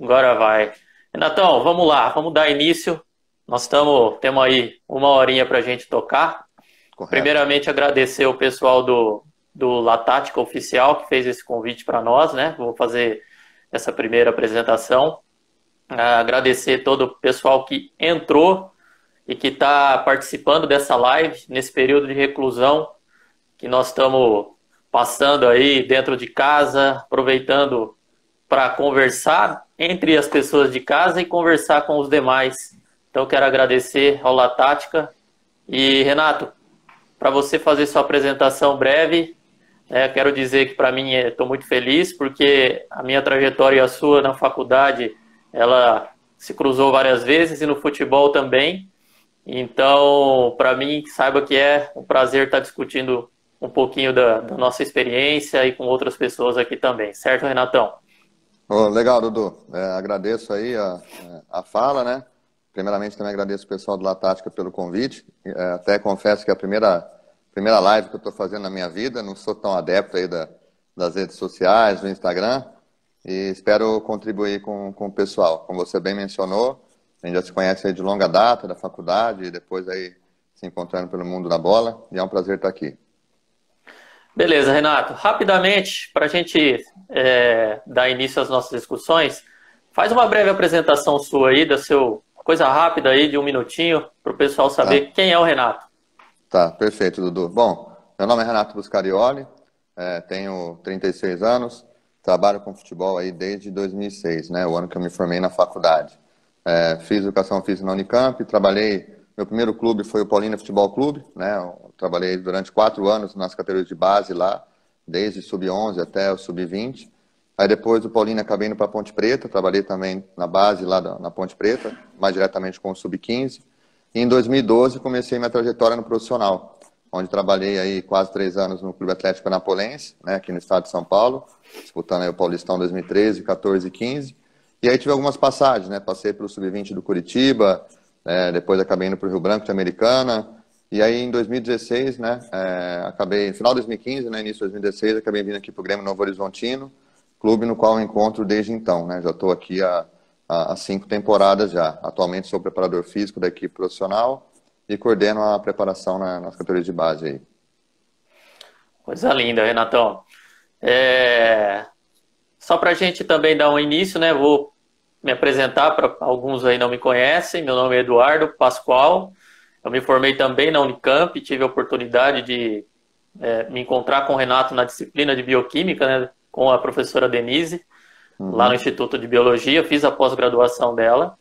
Agora vai. Renatão, vamos lá, vamos dar início. Temos aí uma horinha para a gente tocar. Correto. Primeiramente, agradecer o pessoal do Latática Oficial que fez esse convite para nós, né? Vou fazer essa primeira apresentação. Agradecer todo o pessoal que entrou e que está participando dessa live nesse período de reclusão que nós estamos passando aí dentro de casa, aproveitando para conversar entre as pessoas de casa e conversar com os demais. Então, quero agradecer ao La Tática. E, Renato, para você fazer sua apresentação breve, quero dizer que para mim estou muito feliz, porque a minha trajetória e a sua na faculdade, ela se cruzou várias vezes e no futebol também. Então, para mim, saiba que é um prazer estar discutindo um pouquinho da nossa experiência e com outras pessoas aqui também. Certo, Renatão? Legal, Dudu. Agradeço aí a fala, né? Primeiramente, também agradeço o pessoal do La Tática pelo convite. Até confesso que é a primeira live que eu estou fazendo na minha vida. Não sou tão adepto aí das redes sociais, do Instagram. E espero contribuir com o pessoal. Como você bem mencionou, a gente já se conhece aí de longa data, da faculdade, e depois aí se encontrando pelo mundo da bola. E é um prazer estar aqui. Beleza, Renato. Rapidamente, para a gente dar início às nossas discussões, faz uma breve apresentação sua aí, coisa rápida aí, de um minutinho, para o pessoal Tá? saber quem é o Renato. Tá, perfeito, Dudu. Bom, meu nome é Renato Buscarioli, tenho 36 anos, trabalho com futebol aí desde 2006, né, o ano que eu me formei na faculdade. Fiz educação física na Unicamp, meu primeiro clube foi o Paulínia Futebol Clube, né, eu trabalhei durante 4 anos nas categorias de base lá, desde sub-11 até o sub-20. Aí depois do Paulínia acabei indo para Ponte Preta, trabalhei também na base lá na Ponte Preta, mais diretamente com o sub-15. E em 2012 comecei minha trajetória no profissional, onde trabalhei aí quase 3 anos no Clube Atlético Anapolense, né, aqui no estado de São Paulo, disputando aí o Paulistão 2013, 14 e 15. E aí tive algumas passagens, né, passei pelo Sub-20 do Curitiba, depois acabei indo para o Rio Branco de Americana. E aí em 2016, né, acabei, no final de 2015, né, início de 2016, acabei vindo aqui para o Grêmio Novo Horizontino, clube no qual eu encontro desde então, né, já estou aqui há 5 temporadas já. Atualmente sou preparador físico da equipe profissional e coordeno a preparação nas categorias de base aí. Coisa linda, Renatão. Só para a gente também dar um início, né? Vou me apresentar para alguns aí não me conhecem. Meu nome é Eduardo Pascoal. Eu me formei também na Unicamp, tive a oportunidade de me encontrar com o Renato na disciplina de bioquímica, né? Com a professora Denise, lá no Uhum. Instituto de Biologia. Fiz a pós-graduação dela.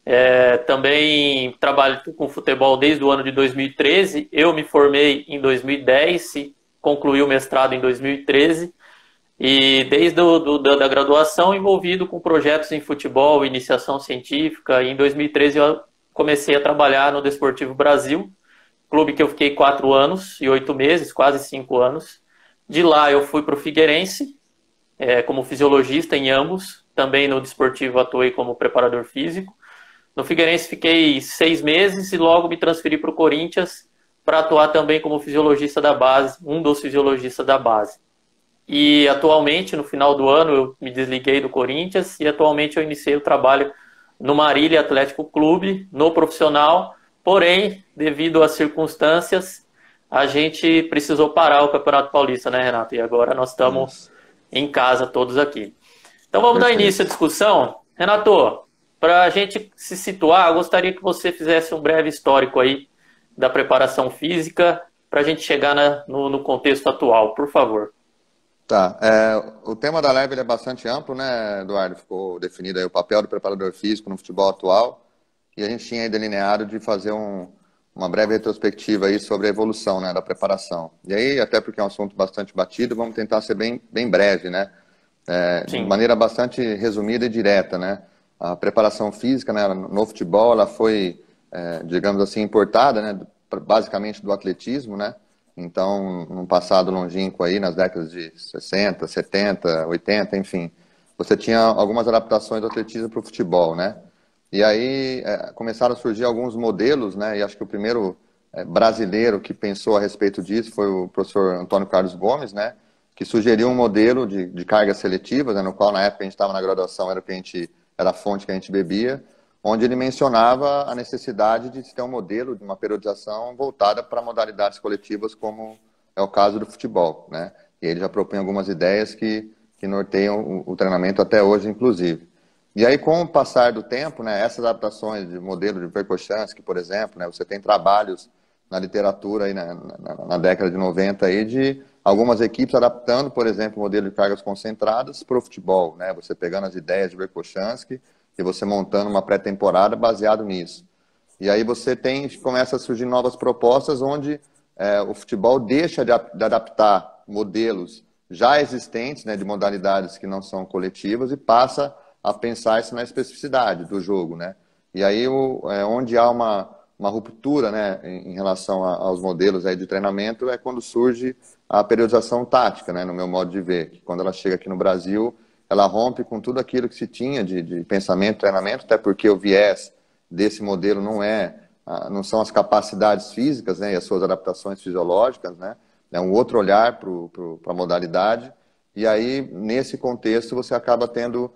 Também trabalho com futebol desde o ano de 2013. Eu me formei em 2010 e concluí o mestrado em 2013. E desde da graduação envolvido com projetos em futebol, iniciação científica. E em 2013 eu comecei a trabalhar no Desportivo Brasil, clube que eu fiquei 4 anos e 8 meses, quase 5 anos. De lá eu fui para o Figueirense, como fisiologista em ambos. Também no Desportivo atuei como preparador físico. No Figueirense fiquei 6 meses e logo me transferi para o Corinthians para atuar também como fisiologista da base, um dos fisiologistas da base. E atualmente, no final do ano, eu me desliguei do Corinthians e atualmente eu iniciei o trabalho no Marília Atlético Clube, no profissional. Porém, devido às circunstâncias, a gente precisou parar o Campeonato Paulista, né, Renato? E agora nós estamos Isso, em casa todos aqui. Então vamos dar início à perfeito. discussão. Renato, para a gente se situar, eu gostaria que você fizesse um breve histórico aí da preparação física para a gente chegar no contexto atual, por favor. Tá, o tema da live ele é bastante amplo, né, Eduardo? Ficou definido aí o papel do preparador físico no futebol atual e a gente tinha aí delineado de fazer uma breve retrospectiva aí sobre a evolução, né, da preparação. E aí, até porque é um assunto bastante batido, vamos tentar ser bem breve, né? De Sim. maneira bastante resumida e direta, né? A preparação física, né, no futebol, ela foi, digamos assim, importada, né, basicamente do atletismo, né? Então, num passado longínquo aí, nas décadas de 60, 70, 80, enfim, você tinha algumas adaptações do atletismo para o futebol, né? E aí começaram a surgir alguns modelos, né? E acho que o primeiro brasileiro que pensou a respeito disso foi o professor Antônio Carlos Gomes, né? Que sugeriu um modelo de cargas seletivas, né, no qual na época a gente estava na graduação, era o que a gente era a fonte que a gente bebia, onde ele mencionava a necessidade de se ter um modelo de uma periodização voltada para modalidades coletivas, como é o caso do futebol, né? E ele já propõe algumas ideias que norteiam o treinamento até hoje, inclusive. E aí, com o passar do tempo, né, essas adaptações de modelo de Verkhoshansky, por exemplo, né, você tem trabalhos na literatura aí na década de 90 aí de algumas equipes adaptando, por exemplo, o modelo de cargas concentradas para o futebol, né? Você pegando as ideias de Verkhoshansky e você montando uma pré-temporada baseado nisso. E aí você começa a surgir novas propostas onde o futebol deixa de adaptar modelos já existentes, né, de modalidades que não são coletivas, e passa a pensar isso na especificidade do jogo, né? E aí onde há uma ruptura, né, em relação aos modelos aí de treinamento é quando surge a periodização tática, né, no meu modo de ver, que quando ela chega aqui no Brasil, ela rompe com tudo aquilo que se tinha de pensamento, treinamento, até porque o viés desse modelo não são as capacidades físicas, né, e as suas adaptações fisiológicas, né? É um outro olhar para a modalidade. E aí, nesse contexto, você acaba tendo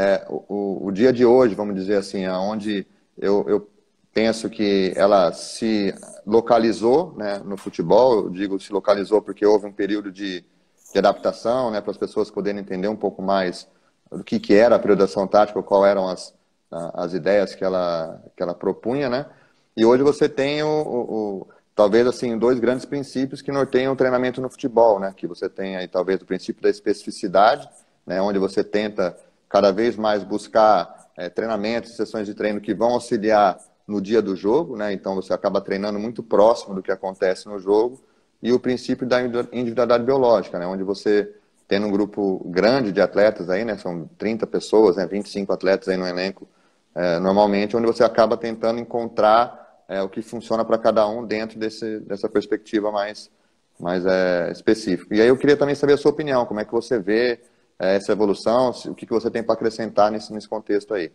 o dia de hoje, vamos dizer assim, onde eu penso que ela se localizou, né, no futebol. Eu digo se localizou porque houve um período de adaptação, né, para as pessoas poderem entender um pouco mais do que era a periodização tática, quais eram as ideias que ela propunha, né? E hoje você tem talvez assim dois grandes princípios que norteiam o treinamento no futebol, né? Que você tem aí talvez o princípio da especificidade, né, onde você tenta cada vez mais buscar treinamentos, sessões de treino que vão auxiliar no dia do jogo, né? Então você acaba treinando muito próximo do que acontece no jogo. E o princípio da individualidade biológica, né? Onde você tem um grupo grande de atletas aí, né? São 30 pessoas, né? 25 atletas aí no elenco, normalmente, onde você acaba tentando encontrar o que funciona para cada um dentro dessa perspectiva mais específica. E aí eu queria também saber a sua opinião, como é que você vê essa evolução, o que você tem para acrescentar nesse contexto aí.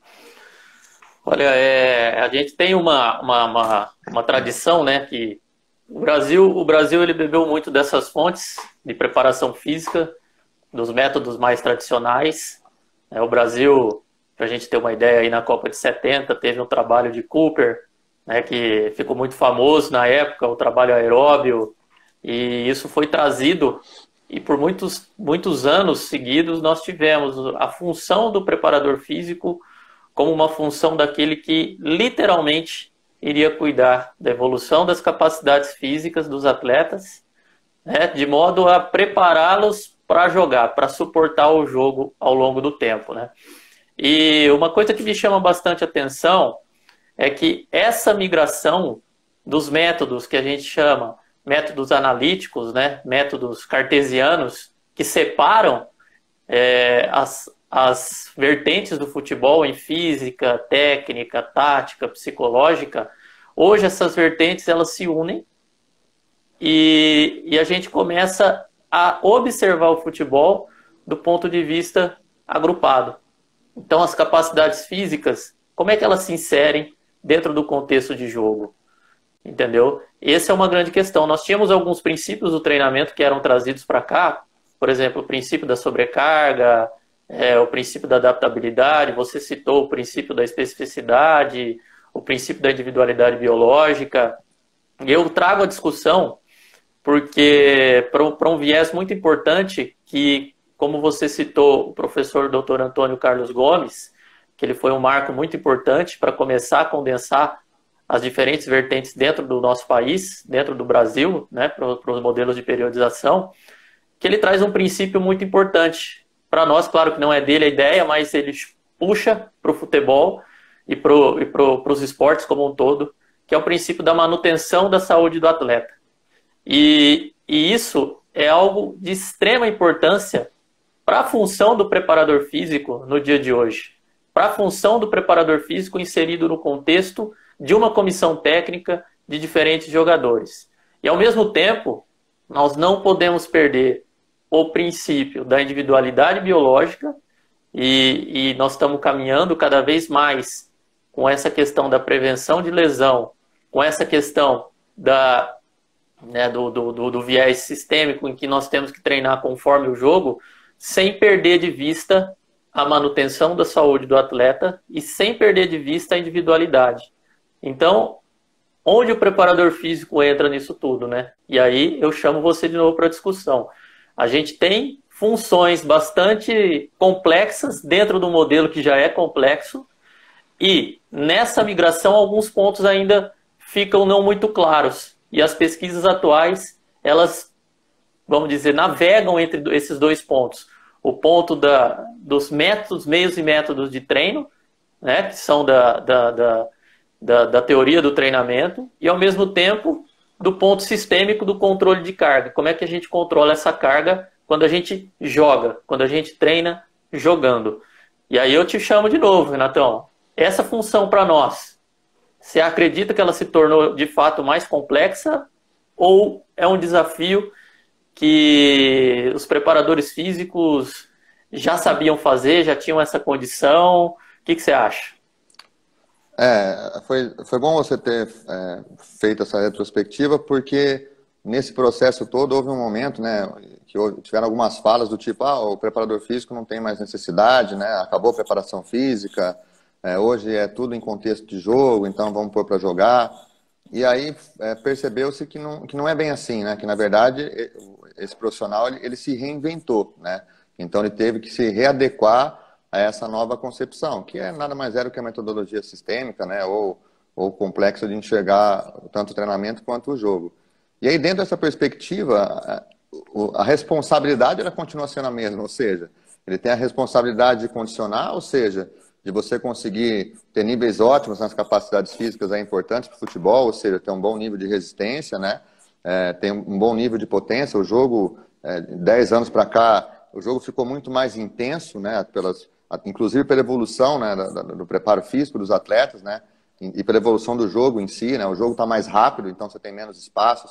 Olha, a gente tem uma tradição, né, que o Brasil ele bebeu muito dessas fontes de preparação física, dos métodos mais tradicionais. O Brasil, para a gente ter uma ideia, aí na Copa de 70 teve um trabalho de Cooper, né, que ficou muito famoso na época, o trabalho aeróbio, e isso foi trazido, e por muitos anos seguidos nós tivemos a função do preparador físico como uma função daquele que literalmente iria cuidar da evolução das capacidades físicas dos atletas, né, de modo a prepará-los para jogar, para suportar o jogo ao longo do tempo, né? E uma coisa que me chama bastante atenção é que essa migração dos métodos que a gente chama métodos analíticos, né, métodos cartesianos, que separam as vertentes do futebol em física, técnica, tática, psicológica, hoje essas vertentes elas se unem e a gente começa a observar o futebol do ponto de vista agrupado. Então as capacidades físicas, como é que elas se inserem dentro do contexto de jogo? Entendeu? Essa é uma grande questão. Nós tínhamos alguns princípios do treinamento que eram trazidos para cá, por exemplo, o princípio da sobrecarga, o princípio da adaptabilidade, você citou o princípio da especificidade, o princípio da individualidade biológica. E eu trago a discussão porque para um viés muito importante que, como você citou, o professor Dr. Antônio Carlos Gomes, que ele foi um marco muito importante para começar a condensar as diferentes vertentes dentro do nosso país, dentro do Brasil, né, para os modelos de periodização, que ele traz um princípio muito importante. Para nós, claro que não é dele a ideia, mas ele puxa para o futebol e para os esportes como um todo, que é o princípio da manutenção da saúde do atleta. E isso é algo de extrema importância para a função do preparador físico no dia de hoje, para a função do preparador físico inserido no contexto de uma comissão técnica de diferentes jogadores. E, ao mesmo tempo, nós não podemos perder o princípio da individualidade biológica e nós estamos caminhando cada vez mais com essa questão da prevenção de lesão, com essa questão do viés sistêmico em que nós temos que treinar conforme o jogo, sem perder de vista a manutenção da saúde do atleta e sem perder de vista a individualidade. Então, onde o preparador físico entra nisso tudo, né? E aí eu chamo você de novo para discussão. A gente tem funções bastante complexas dentro do modelo que já é complexo e nessa migração alguns pontos ainda ficam não muito claros. E as pesquisas atuais, elas, vamos dizer, navegam entre esses dois pontos. O ponto dos métodos, meios e métodos de treino, né, que são da teoria do treinamento, e ao mesmo tempo do ponto sistêmico do controle de carga. Como é que a gente controla essa carga quando a gente joga, quando a gente treina jogando. E aí eu te chamo de novo, Renatão. Essa função para nós, você acredita que ela se tornou de fato mais complexa ou é um desafio que os preparadores físicos já sabiam fazer, já tinham essa condição? O que você acha? Foi bom você ter feito essa retrospectiva, porque nesse processo todo houve um momento, né, que tiveram algumas falas do tipo, o preparador físico não tem mais necessidade, né, acabou a preparação física, hoje é tudo em contexto de jogo, então vamos pôr para jogar. E aí percebeu-se que não é bem assim, né, que na verdade esse profissional ele se reinventou, né, então ele teve que se readequar a essa nova concepção, que nada mais era do que a metodologia sistêmica, né, ou complexo de enxergar tanto o treinamento quanto o jogo. E aí, dentro dessa perspectiva, a responsabilidade ela continua sendo a mesma, ou seja, ele tem a responsabilidade de condicionar, ou seja, de você conseguir ter níveis ótimos nas capacidades físicas importantes para o futebol, ou seja, ter um bom nível de resistência, né, tem um bom nível de potência. O jogo, 10 anos para cá, o jogo ficou muito mais intenso, né, inclusive pela evolução, né, do preparo físico dos atletas, né, e pela evolução do jogo em si, né, o jogo está mais rápido, então você tem menos espaço,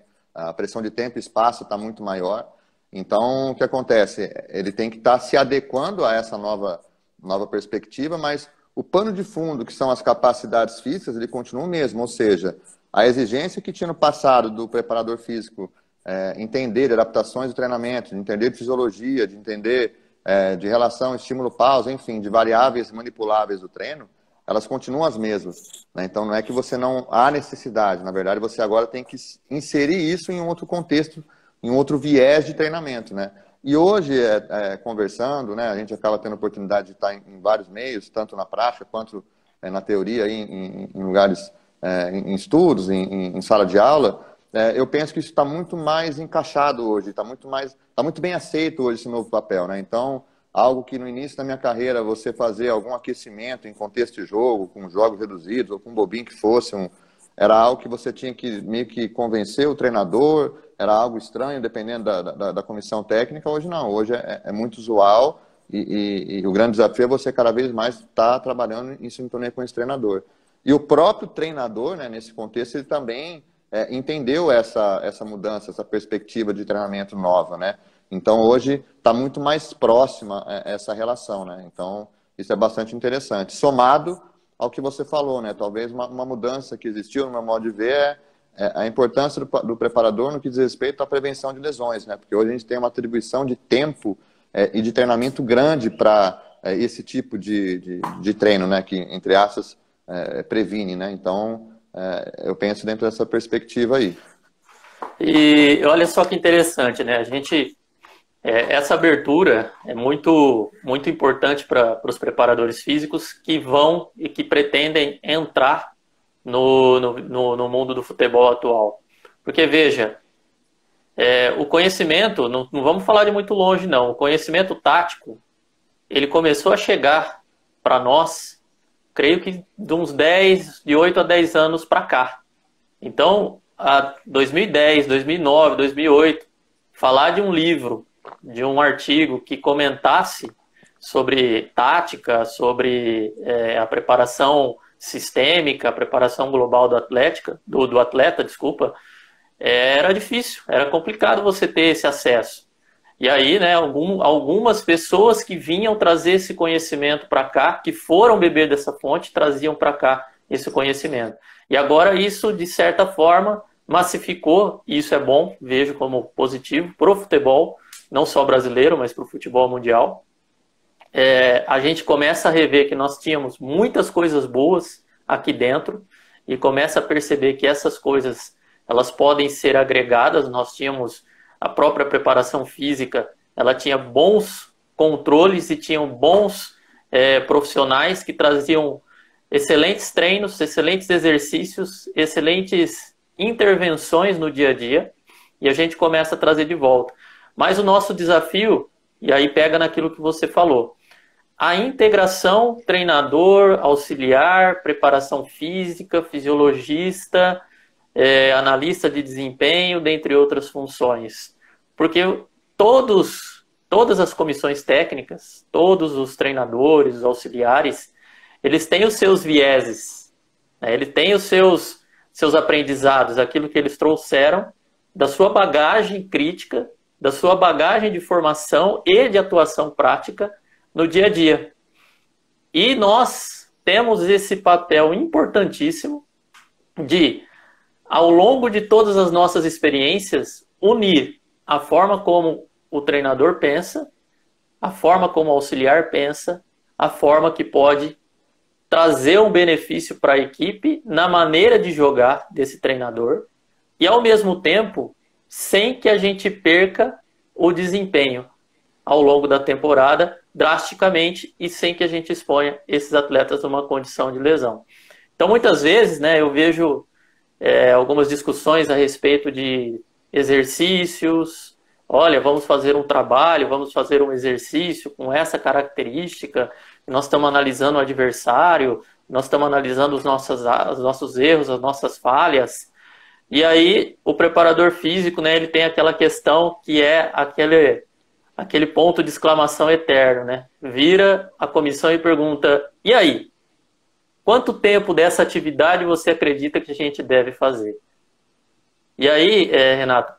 a pressão de tempo e espaço está muito maior. Então, o que acontece? Ele tem que estar se adequando a essa nova perspectiva, mas o pano de fundo, que são as capacidades físicas, ele continua o mesmo, ou seja, a exigência que tinha no passado do preparador físico entender de adaptações do treinamento, de entender de fisiologia, de entender de relação estímulo-pausa, enfim, de variáveis manipuláveis do treino, elas continuam as mesmas, né? Então não é que você não há necessidade, na verdade você agora tem que inserir isso em um outro contexto, em um outro viés de treinamento, né? E hoje, conversando, né, a gente acaba tendo a oportunidade de estar em vários meios, tanto na prática quanto na teoria, em lugares, em estudos, em sala de aula. Eu penso que isso está muito mais encaixado hoje, está muito bem aceito hoje esse novo papel, né? Então, algo que no início da minha carreira você fazer algum aquecimento em contexto de jogo, com jogos reduzidos ou com um bobinho que fosse, era algo que você tinha que meio que convencer o treinador, era algo estranho dependendo da comissão técnica. Hoje não, hoje é muito usual e o grande desafio é você cada vez mais estar trabalhando em sintonia com esse treinador. E o próprio treinador, né, nesse contexto, ele também entendeu essa mudança, essa perspectiva de treinamento nova, né? Então, hoje está muito mais próxima essa relação, né? Então, isso é bastante interessante. Somado ao que você falou, né? Talvez uma mudança que existiu, no meu modo de ver, a importância do preparador no que diz respeito à prevenção de lesões, né? Porque hoje a gente tem uma atribuição de tempo e de treinamento grande para esse tipo de treino, né? Que, entre aspas, previne, né? Então, eu penso dentro dessa perspectiva aí. E olha só que interessante, né? Essa abertura é muito, muito importante para os preparadores físicos que vão e que pretendem entrar no mundo do futebol atual. Porque, veja, o conhecimento, não vamos falar de muito longe, não. O conhecimento tático, ele começou a chegar para nós, creio que de 8 a 10 anos para cá. Então, 2010, 2009, 2008, falar de um livro, de um artigo que comentasse sobre tática, sobre a preparação sistêmica, a preparação global do atleta, era difícil, era complicado você ter esse acesso. E aí, né, algumas pessoas que vinham trazer esse conhecimento para cá, que foram beber dessa fonte, traziam para cá esse conhecimento. E agora isso, de certa forma, massificou, e isso é bom, vejo como positivo, para o futebol, não só brasileiro, mas para o futebol mundial. a gente começa a rever que nós tínhamos muitas coisas boas aqui dentro e começa a perceber que essas coisas elas podem ser agregadas. Nós tínhamos a própria preparação física, ela tinha bons controles e tinham bons profissionais que traziam excelentes treinos, excelentes exercícios, excelentes intervenções no dia a dia, e a gente começa a trazer de volta. Mas o nosso desafio, e aí pega naquilo que você falou, a integração treinador, auxiliar, preparação física, fisiologista, analista de desempenho, dentre outras funções. Porque todas as comissões técnicas, todos os treinadores, os auxiliares, eles têm os seus vieses, né? Eles têm os seus aprendizados, aquilo que eles trouxeram da sua bagagem crítica, da sua bagagem de formação e de atuação prática no dia a dia. E nós temos esse papel importantíssimo de, ao longo de todas as nossas experiências, unir a forma como o treinador pensa, a forma como o auxiliar pensa, a forma que pode trazer um benefício para a equipe na maneira de jogar desse treinador e, ao mesmo tempo, sem que a gente perca o desempenho ao longo da temporada drasticamente e sem que a gente exponha esses atletas numa condição de lesão. Então, muitas vezes, né, eu vejo algumas discussões a respeito de exercícios. Olha, vamos fazer um trabalho, vamos fazer um exercício com essa característica. Nós estamos analisando o adversário, nós estamos analisando os nossos erros, as nossas falhas. E aí, o preparador físico, né, ele tem aquela questão que é aquele ponto de exclamação eterno, né? Vira a comissão e pergunta, e aí? Quanto tempo dessa atividade você acredita que a gente deve fazer? E aí, Renato,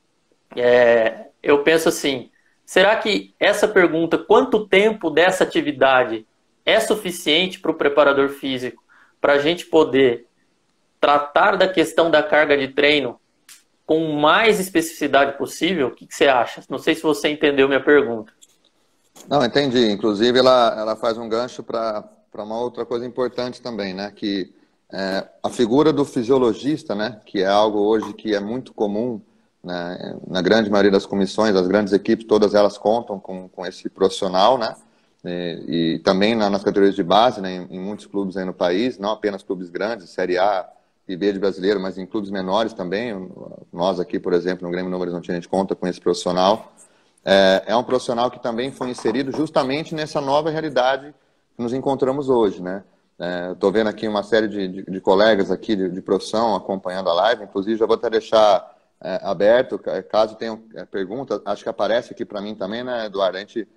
eu penso assim, será que essa pergunta, quanto tempo dessa atividade é suficiente para o preparador físico para a gente poder tratar da questão da carga de treino com mais especificidade possível? O que você acha? Não sei se você entendeu minha pergunta. Não, entendi. Inclusive, ela faz um gancho para uma outra coisa importante também, né? Que a figura do fisiologista, né? Que é algo hoje que é muito comum, né, na grande maioria das comissões, as grandes equipes, todas elas contam com esse profissional, né? E também nas categorias de base, né? Em muitos clubes aí no país, não apenas clubes grandes, Série A e B de brasileiro, mas em clubes menores também. Nós aqui, por exemplo, no Grêmio Novo Horizonte, a gente conta com esse profissional. É um profissional que também foi inserido justamente nessa nova realidade que nos encontramos hoje, né? Estou vendo aqui uma série de colegas aqui de profissão acompanhando a live, inclusive já vou até deixar aberto, caso tenham perguntas, acho que aparece aqui para mim também, né, Eduardo?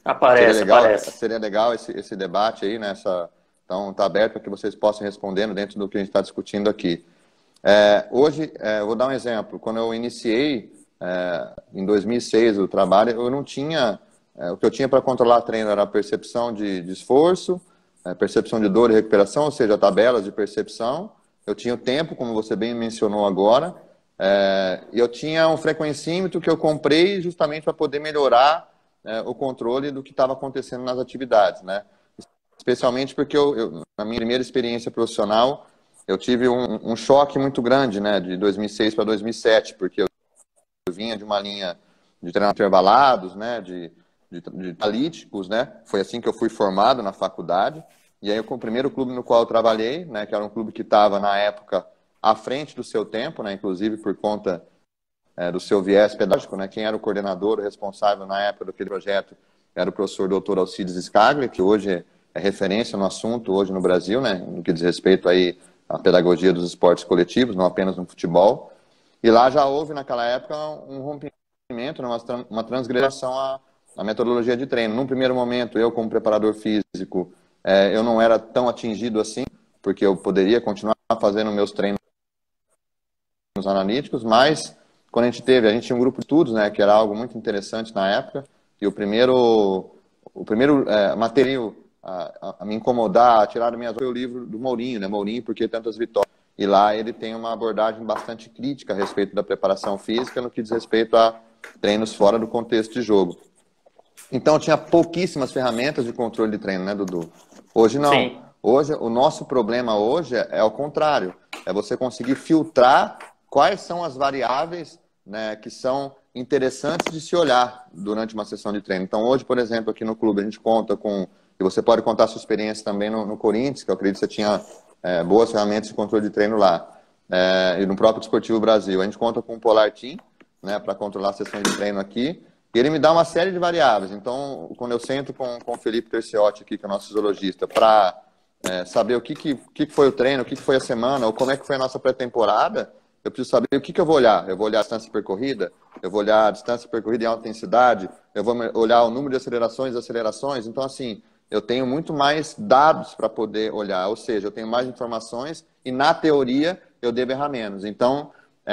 Seria legal esse debate aí, né? Então está aberto para que vocês possam respondendo dentro do que a gente está discutindo aqui. Hoje, eu vou dar um exemplo. Quando eu iniciei em 2006 o trabalho, eu não tinha... o que eu tinha para controlar treino era a percepção de esforço, percepção de dor e recuperação, ou seja, tabelas de percepção. Eu tinha o tempo, como você bem mencionou agora, e eu tinha um frequencímetro que eu comprei justamente para poder melhorar o controle do que estava acontecendo nas atividades, né? Especialmente porque na minha primeira experiência profissional, eu tive um choque muito grande, né, de 2006 para 2007, porque eu vinha de uma linha de treinamento intervalados, né, de analíticos, né, foi assim que eu fui formado na faculdade, e aí o primeiro clube no qual eu trabalhei, né, que era um clube que estava, na época, à frente do seu tempo, né, inclusive por conta do seu viés pedagógico, né, quem era o coordenador, o responsável na época daquele projeto, era o professor Dr. Alcides Scaglia, que hoje é referência no assunto hoje no Brasil, né, no que diz respeito aí à pedagogia dos esportes coletivos, não apenas no futebol. E lá já houve, naquela época, um rompimento, uma transgressão à metodologia de treino. Num primeiro momento, eu, como preparador físico, eu não era tão atingido assim, porque eu poderia continuar fazendo meus treinos analíticos, mas quando a gente tinha um grupo de estudos, né, que era algo muito interessante na época, e o primeiro material a me incomodar, a tirar da minha zona, foi o livro do Mourinho, né? Mourinho, Por que Tantas Vitórias? E lá ele tem uma abordagem bastante crítica a respeito da preparação física no que diz respeito a treinos fora do contexto de jogo. Então tinha pouquíssimas ferramentas de controle de treino, né, Dudu? Hoje não. Sim. Hoje, o nosso problema hoje é o contrário. É você conseguir filtrar quais são as variáveis, né, que são interessantes de se olhar durante uma sessão de treino. Então hoje, por exemplo, aqui no clube a gente conta com, e você pode contar a sua experiência também no Corinthians, que eu acredito que você tinha boas ferramentas de controle de treino lá. E no próprio Desportivo Brasil. A gente conta com o Polar Team, né, para controlar as sessões de treino aqui. E ele me dá uma série de variáveis. Então, quando eu sento com o Felipe Terciotti aqui, que é o nosso fisiologista, para saber o que foi o treino, o que foi a semana, ou como é que foi a nossa pré-temporada, eu preciso saber o que eu vou olhar. Eu vou olhar a distância percorrida, eu vou olhar a distância percorrida em alta intensidade, eu vou olhar o número de acelerações e acelerações. Então, assim, eu tenho muito mais dados para poder olhar. Ou seja, eu tenho mais informações e, na teoria, eu devo errar menos. Então,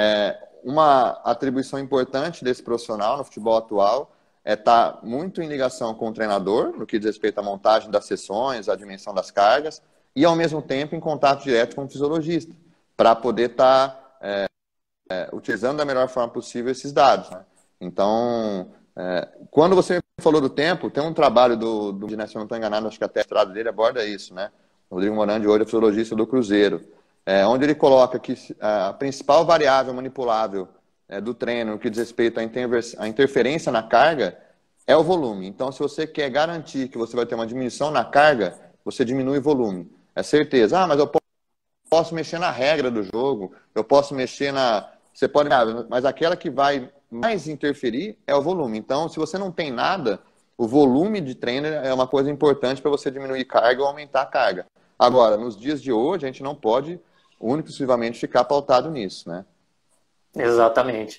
uma atribuição importante desse profissional no futebol atual é estar muito em ligação com o treinador, no que diz respeito à montagem das sessões, à dimensão das cargas, e ao mesmo tempo em contato direto com o fisiologista, para poder estar utilizando da melhor forma possível esses dados, né? Então, quando você falou do tempo, tem um trabalho do se eu não estou enganado, acho que até a estrada dele aborda isso, né? O Rodrigo Morandi hoje é fisiologista do Cruzeiro, onde ele coloca que a principal variável manipulável do treino, no que diz respeito à interferência na carga, é o volume. Então, se você quer garantir que você vai ter uma diminuição na carga, você diminui o volume. É certeza. Ah, mas eu posso mexer na regra do jogo, eu posso mexer na... Você pode... Mas aquela que vai mais interferir é o volume. Então, se você não tem nada, o volume de treino é uma coisa importante para você diminuir carga ou aumentar a carga. Agora, nos dias de hoje, a gente não pode único e exclusivamente ficar pautado nisso, né? Exatamente.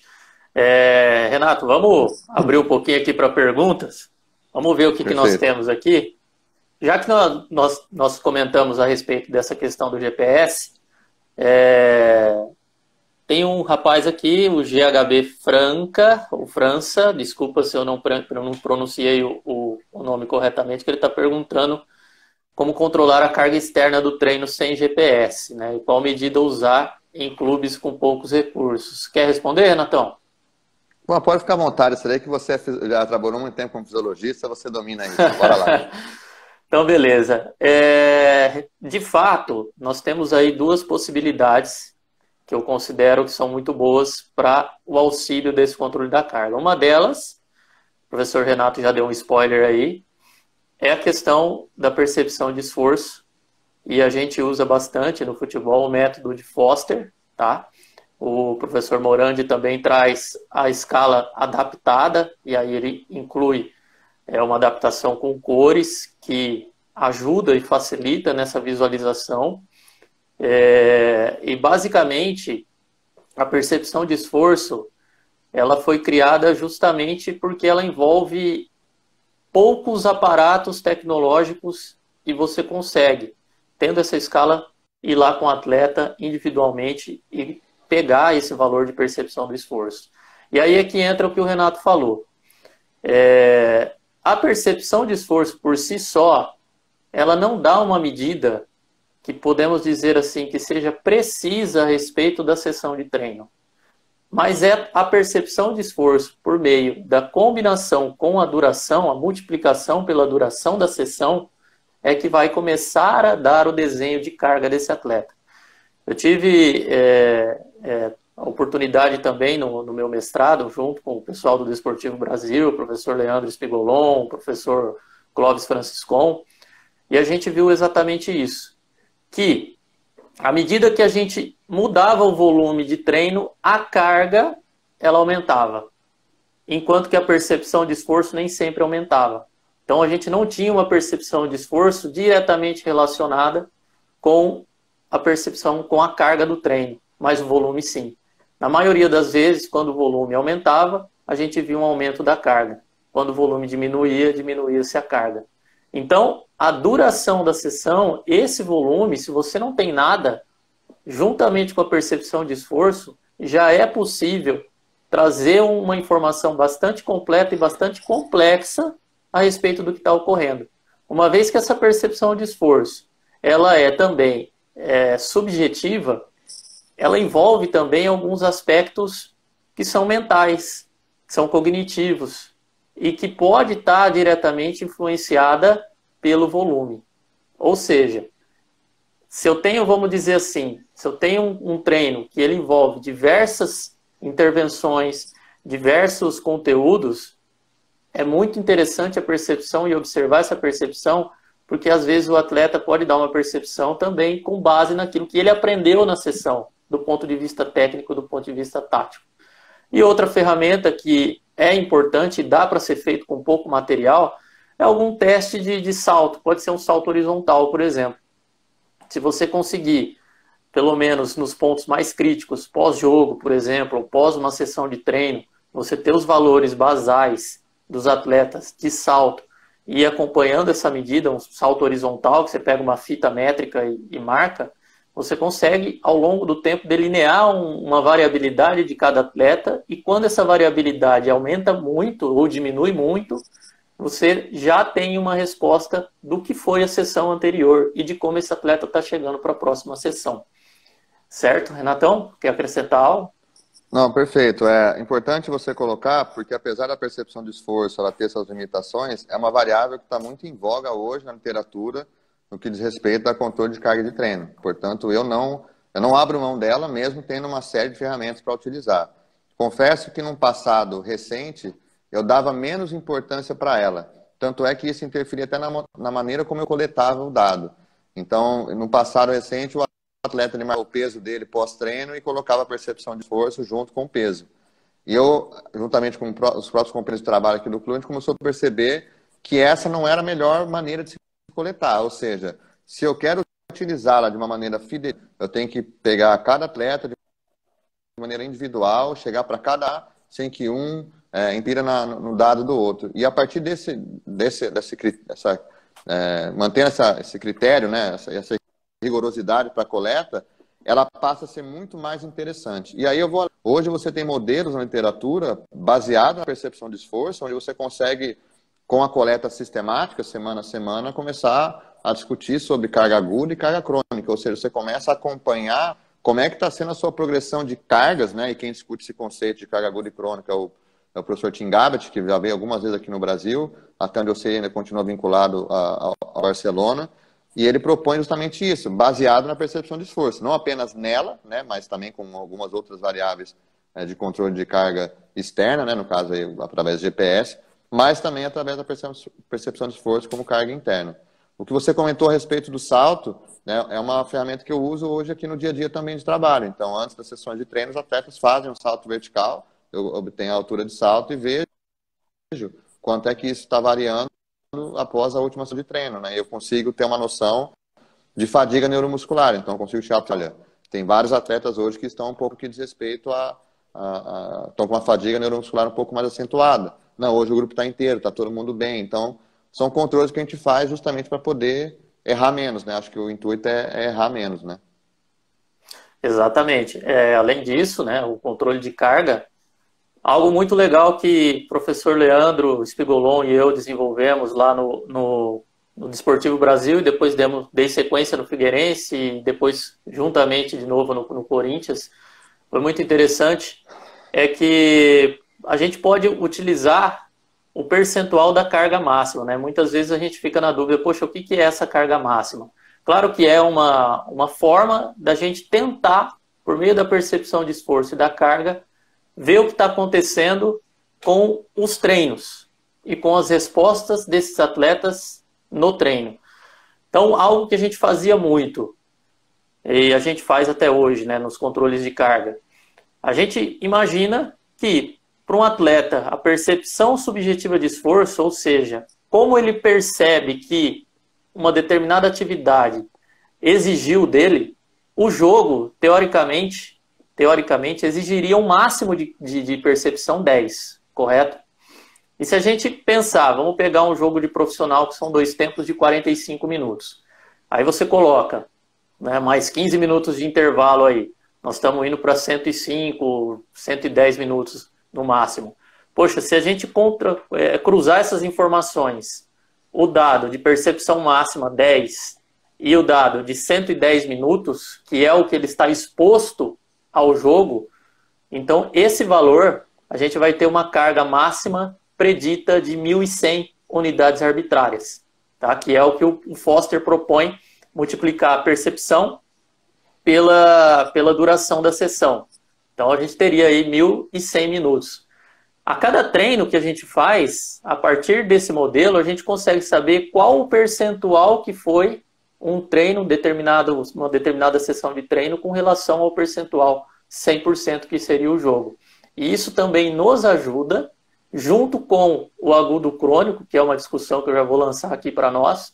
Renato, vamos abrir um pouquinho aqui para perguntas. Vamos ver o que nós temos aqui. Já que nós comentamos a respeito dessa questão do GPS, tem um rapaz aqui, o GHB Franca, ou França, desculpa se eu não pronunciei o nome corretamente, que ele está perguntando como controlar a carga externa do treino sem GPS, né? E qual medida usar em clubes com poucos recursos. Quer responder, Renatão? Bom, pode ficar à vontade. Será que você já trabalhou muito tempo como fisiologista, você domina isso. Bora lá. Então, beleza. De fato, nós temos aí duas possibilidades que eu considero que são muito boas para o auxílio desse controle da carga. Uma delas, o professor Renato já deu um spoiler aí, é a questão da percepção de esforço, e a gente usa bastante no futebol o método de Foster, tá? O professor Morandi também traz a escala adaptada, e aí ele inclui uma adaptação com cores que ajuda e facilita nessa visualização. E basicamente a percepção de esforço ela foi criada justamente porque ela envolve poucos aparatos tecnológicos e você consegue, tendo essa escala, ir lá com o atleta individualmente e pegar esse valor de percepção do esforço. E aí é que entra o que o Renato falou. A percepção de esforço por si só, ela não dá uma medida que podemos dizer assim, que seja precisa a respeito da sessão de treino. Mas é a percepção de esforço por meio da combinação com a duração, a multiplicação pela duração da sessão, é que vai começar a dar o desenho de carga desse atleta. Eu tive a oportunidade também no meu mestrado, junto com o pessoal do Desportivo Brasil, o professor Leandro Spigolon, o professor Clóvis Franciscon, e a gente viu exatamente isso, que à medida que a gente mudava o volume de treino, a carga ela aumentava, enquanto que a percepção de esforço nem sempre aumentava. Então a gente não tinha uma percepção de esforço diretamente relacionada com a percepção com a carga do treino, mas o volume sim. Na maioria das vezes, quando o volume aumentava, a gente via um aumento da carga. Quando o volume diminuía, diminuía-se a carga. Então, a duração da sessão, esse volume, se você não tem nada, juntamente com a percepção de esforço, já é possível trazer uma informação bastante completa e bastante complexa a respeito do que está ocorrendo. Uma vez que essa percepção de esforço, ela é também subjetiva, ela envolve também alguns aspectos que são mentais, que são cognitivos. e que pode estar diretamente influenciada pelo volume. Ou seja, se eu tenho, vamos dizer assim, se eu tenho um treino que ele envolve diversas intervenções, diversos conteúdos, é muito interessante a percepção e observar essa percepção, porque às vezes o atleta pode dar uma percepção também com base naquilo que ele aprendeu na sessão, do ponto de vista técnico, do ponto de vista tático. E outra ferramenta que é importante e dá para ser feito com pouco material é algum teste de salto. Pode ser um salto horizontal, por exemplo. Se você conseguir, pelo menos nos pontos mais críticos, pós-jogo, por exemplo, ou pós uma sessão de treino, você ter os valores basais dos atletas de salto e ir acompanhando essa medida, um salto horizontal, que você pega uma fita métrica e marca, você consegue, ao longo do tempo, delinear uma variabilidade de cada atleta, e quando essa variabilidade aumenta muito ou diminui muito, você já tem uma resposta do que foi a sessão anterior e de como esse atleta está chegando para a próxima sessão. Certo, Renatão? Quer acrescentar algo? Não, perfeito. É importante você colocar, porque apesar da percepção de esforço ela ter suas limitações, é uma variável que está muito em voga hoje na literatura no que diz respeito ao controle de carga de treino. Portanto, eu não abro mão dela, mesmo tendo uma série de ferramentas para utilizar. Confesso que num passado recente, eu dava menos importância para ela. Tanto é que isso interferia até na maneira como eu coletava o dado. Então, no passado recente, o atleta ele marcava o peso dele pós-treino e colocava a percepção de esforço junto com o peso. E eu, juntamente com os próprios companheiros de trabalho aqui do clube, a gente começou a perceber que essa não era a melhor maneira de se coletar. Ou seja, se eu quero utilizá-la de uma maneira fidedigna, eu tenho que pegar cada atleta de maneira individual, chegar para cada sem que impira no dado do outro. E a partir mantendo esse critério, né, essa rigorosidade para a coleta, ela passa a ser muito mais interessante. E aí hoje você tem modelos na literatura baseados na percepção de esforço, onde você consegue, com a coleta sistemática, semana a semana, começar a discutir sobre carga aguda e carga crônica, ou seja, você começa a acompanhar como é que está sendo a sua progressão de cargas, né? E quem discute esse conceito de carga aguda e crônica é o professor Tim Gabbett, que já veio algumas vezes aqui no Brasil, até onde eu sei ainda continua vinculado a Barcelona. E ele propõe justamente isso, baseado na percepção de esforço. Não apenas nela, né, mas também com algumas outras variáveis de controle de carga externa, né, no caso aí, através do GPS, mas também através da percepção de esforço como carga interna. O que você comentou a respeito do salto, né, é uma ferramenta que eu uso hoje aqui no dia a dia também de trabalho. Então, antes das sessões de treino, os atletas fazem um salto vertical, eu obtenho a altura de salto e vejo quanto é que isso está variando após a última sessão de treino, né? Eu consigo ter uma noção de fadiga neuromuscular, então eu consigo chegar, olha, tem vários atletas hoje que estão um pouco que diz respeito estão com uma fadiga neuromuscular um pouco mais acentuada. Não, hoje o grupo está inteiro, está todo mundo bem, então são controles que a gente faz justamente para poder errar menos, né? Acho que o intuito é errar menos, né? Exatamente. Além disso, né, o controle de carga, algo muito legal que o professor Leandro Spigolon e eu desenvolvemos lá no Desportivo Brasil, e depois dei sequência no Figueirense, e depois juntamente de novo no Corinthians, foi muito interessante, é que a gente pode utilizar o percentual da carga máxima, né? Muitas vezes a gente fica na dúvida, poxa, o que é essa carga máxima? Claro que é uma forma da gente tentar, por meio da percepção de esforço e da carga, ver o que está acontecendo com os treinos e com as respostas desses atletas no treino. Então, algo que a gente fazia muito, e a gente faz até hoje, né, nos controles de carga, a gente imagina que, para um atleta, a percepção subjetiva de esforço, ou seja, como ele percebe que uma determinada atividade exigiu dele, o jogo, teoricamente exigiria um máximo de percepção 10, correto? E se a gente pensar, vamos pegar um jogo de profissional que são 2 tempos de 45 minutos. Aí você coloca, né, mais 15 minutos de intervalo aí. Nós estamos indo para 105, 110 minutos no máximo. Poxa, se a gente cruzar essas informações, o dado de percepção máxima 10 e o dado de 110 minutos, que é o que ele está exposto ao jogo, então esse valor a gente vai ter uma carga máxima predita de 1.100 unidades arbitrárias, tá? Que é o que o Foster propõe, multiplicar a percepção pela duração da sessão. Então a gente teria aí 1.100 minutos. A cada treino que a gente faz, a partir desse modelo, a gente consegue saber qual o percentual que foi um treino determinado, uma determinada sessão de treino com relação ao percentual 100% que seria o jogo. E isso também nos ajuda, junto com o agudo crônico, que é uma discussão que eu já vou lançar aqui para nós,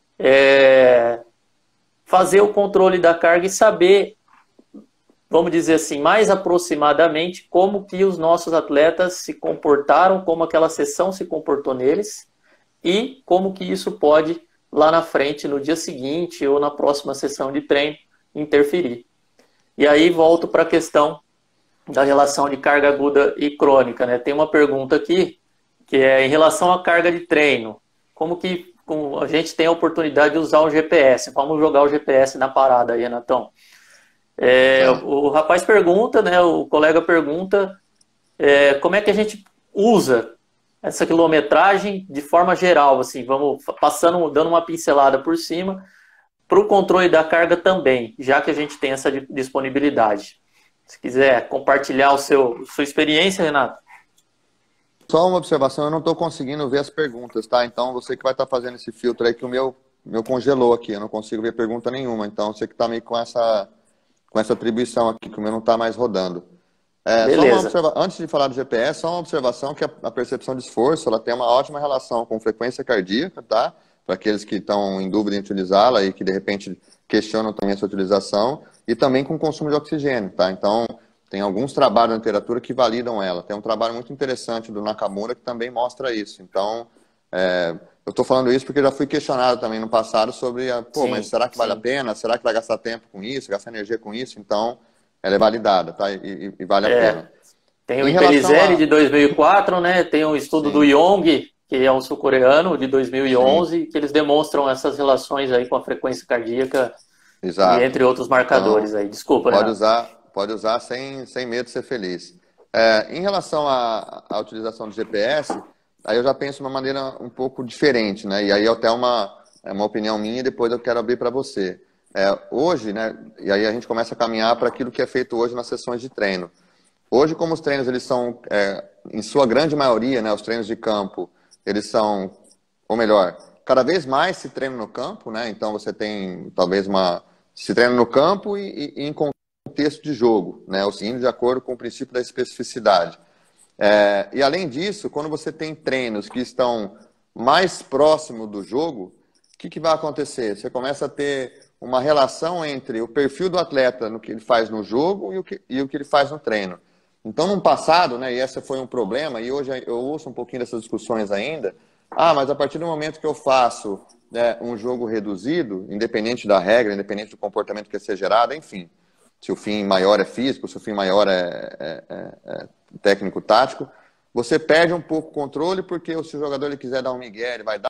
fazer o controle da carga e saber, vamos dizer assim, mais aproximadamente como que os nossos atletas se comportaram, como aquela sessão se comportou neles e como que isso pode, lá na frente, no dia seguinte ou na próxima sessão de treino, interferir. E aí volto para a questão da relação de carga aguda e crônica, né? Tem uma pergunta aqui, que é em relação à carga de treino. Como a gente tem a oportunidade de usar o GPS? Vamos jogar o GPS na parada aí, Renatão. O rapaz pergunta, né? O colega pergunta como é que a gente usa essa quilometragem de forma geral, assim, vamos dando uma pincelada por cima, para o controle da carga também, já que a gente tem essa disponibilidade. Se quiser compartilhar sua experiência, Renato. Só uma observação, eu não estou conseguindo ver as perguntas, tá? Então, você que vai estar fazendo esse filtro aí, que o meu congelou aqui, eu não consigo ver pergunta nenhuma. Então, você que está meio com essa atribuição aqui, que o meu não está mais rodando. Beleza. Antes de falar do GPS, só uma observação que a percepção de esforço, ela tem uma ótima relação com frequência cardíaca, tá? Para aqueles que estão em dúvida em utilizá-la e que, de repente, questionam também essa utilização, e também com o consumo de oxigênio, tá? Então, tem alguns trabalhos na literatura que validam ela. Tem um trabalho muito interessante do Nakamura que também mostra isso. Então, eu estou falando isso porque já fui questionado também no passado sobre, mas será que vale a pena? Será que vai gastar tempo com isso? Gastar energia com isso? Então, ela é validada, tá? E vale a pena. Tem o Imperizelli de 2004, né? Tem um estudo do Yong, que é um sul-coreano, de 2011, que eles demonstram essas relações aí com a frequência cardíaca. Exato. E entre outros marcadores aí. Desculpa, pode usar sem medo de ser feliz. Em relação à utilização do GPS, aí eu já penso de uma maneira um pouco diferente, né? E aí até uma opinião minha e depois eu quero abrir para você. Hoje, né? E aí a gente começa a caminhar para aquilo que é feito hoje nas sessões de treino. Hoje, como os treinos eles são, em sua grande maioria, né? Os treinos de campo, eles são, ou melhor, cada vez mais se treina no campo, né? Então você tem talvez se treina no campo e em contexto de jogo, né? Ou seja, de acordo com o princípio da especificidade. E além disso, quando você tem treinos que estão mais próximo do jogo, o que vai acontecer? Você começa a ter uma relação entre o perfil do atleta no que ele faz no jogo e o que ele faz no treino. Então, no passado, né, e esse foi um problema, e hoje eu ouço um pouquinho dessas discussões ainda, mas a partir do momento que eu faço, né, um jogo reduzido, independente da regra, independente do comportamento que ser gerado, enfim, se o fim maior é físico, se o fim maior é técnico-tático, você perde um pouco o controle, porque se o jogador ele quiser dar um migué, ele vai dar,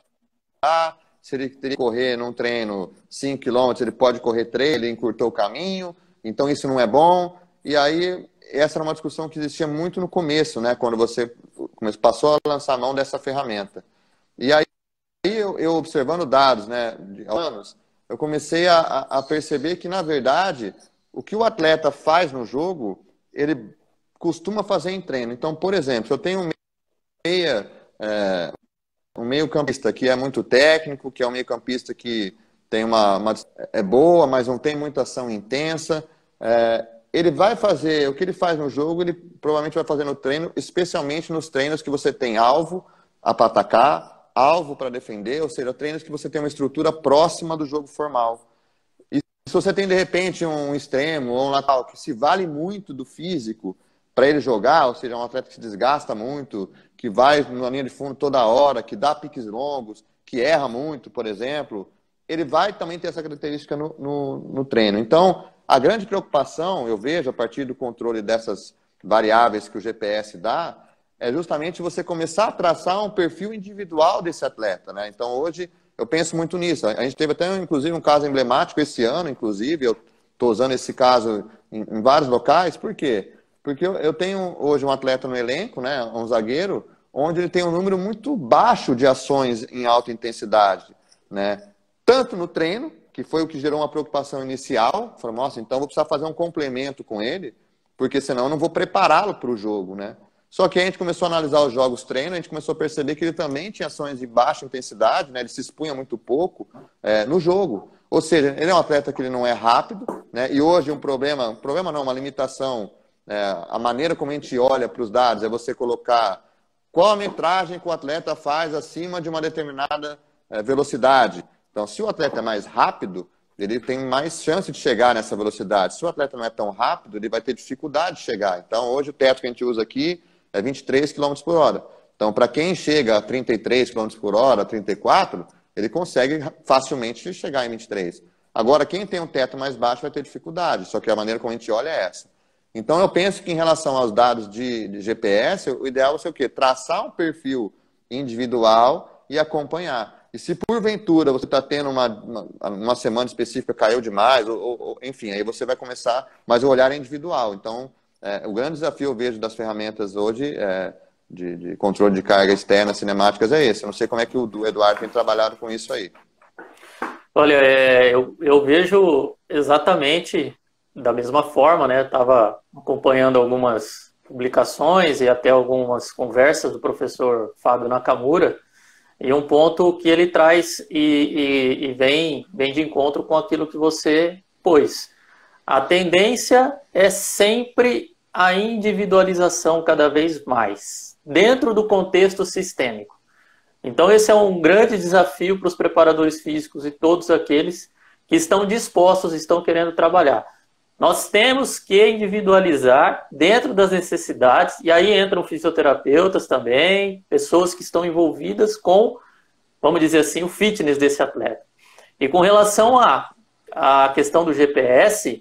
se ele teria que correr num treino 5 km, ele pode correr 3, ele encurtou o caminho, então isso não é bom, e aí essa era uma discussão que existia muito no começo, né, quando você passou a lançar a mão dessa ferramenta. E aí eu observando dados, né, de anos, eu comecei a perceber que, na verdade, o que o atleta faz no jogo, ele costuma fazer em treino. Então, por exemplo, se eu tenho um meio-campista que é muito técnico, que é um meio-campista que tem é boa, mas não tem muita ação intensa, ele vai fazer o que ele faz no jogo, ele provavelmente vai fazer no treino, especialmente nos treinos que você tem alvo para atacar, alvo para defender, ou seja, treinos que você tem uma estrutura próxima do jogo formal. E se você tem, de repente, um extremo ou um lateral que se vale muito do físico para ele jogar, ou seja, um atleta que se desgasta muito, que vai na linha de fundo toda hora, que dá piques longos, que erra muito, por exemplo, ele vai também ter essa característica no treino. Então, a grande preocupação, eu vejo, a partir do controle dessas variáveis que o GPS dá, é justamente você começar a traçar um perfil individual desse atleta, né? Então, hoje, eu penso muito nisso. A gente teve até, inclusive, um caso emblemático esse ano, inclusive, eu estou usando esse caso em vários locais. Por quê? Porque eu tenho hoje um atleta no elenco, né, um zagueiro, onde ele tem um número muito baixo de ações em alta intensidade, né? Tanto no treino, que foi o que gerou uma preocupação inicial, falou, nossa, então vou precisar fazer um complemento com ele, porque senão eu não vou prepará-lo para o jogo, né? Só que a gente começou a analisar os jogos treino, a gente começou a perceber que ele também tinha ações de baixa intensidade, né? Ele se expunha muito pouco no jogo. Ou seja, ele é um atleta que ele não é rápido, né? E hoje um problema não, uma limitação, a maneira como a gente olha para os dados é você colocar qual a metragem que o atleta faz acima de uma determinada velocidade. Então, se o atleta é mais rápido, ele tem mais chance de chegar nessa velocidade. Se o atleta não é tão rápido, ele vai ter dificuldade de chegar. Então, hoje o teto que a gente usa aqui é 23 km por hora. Então, para quem chega a 33 km por hora, 34, ele consegue facilmente chegar em 23. Agora, quem tem um teto mais baixo vai ter dificuldade, só que a maneira como a gente olha é essa. Então, eu penso que em relação aos dados de GPS, o ideal é ser o quê? Traçar um perfil individual e acompanhar. E se porventura você está tendo uma semana específica, caiu demais, enfim, aí você vai começar, mas o olhar é individual. Então, o grande desafio, eu vejo, das ferramentas hoje de controle de carga externa cinemáticas é esse. Eu não sei como é que o Eduardo tem trabalhado com isso aí. Olha, eu vejo exatamente da mesma forma, né? Estava acompanhando algumas publicações e até algumas conversas do professor Fábio Nakamura, e um ponto que ele traz e vem de encontro com aquilo que você pôs. A tendência é sempre a individualização cada vez mais, dentro do contexto sistêmico. Então esse é um grande desafio para os preparadores físicos e todos aqueles que estão dispostos, estão querendo trabalhar. Nós temos que individualizar dentro das necessidades, e aí entram fisioterapeutas também, pessoas que estão envolvidas com, vamos dizer assim, o fitness desse atleta. E com relação à questão do GPS,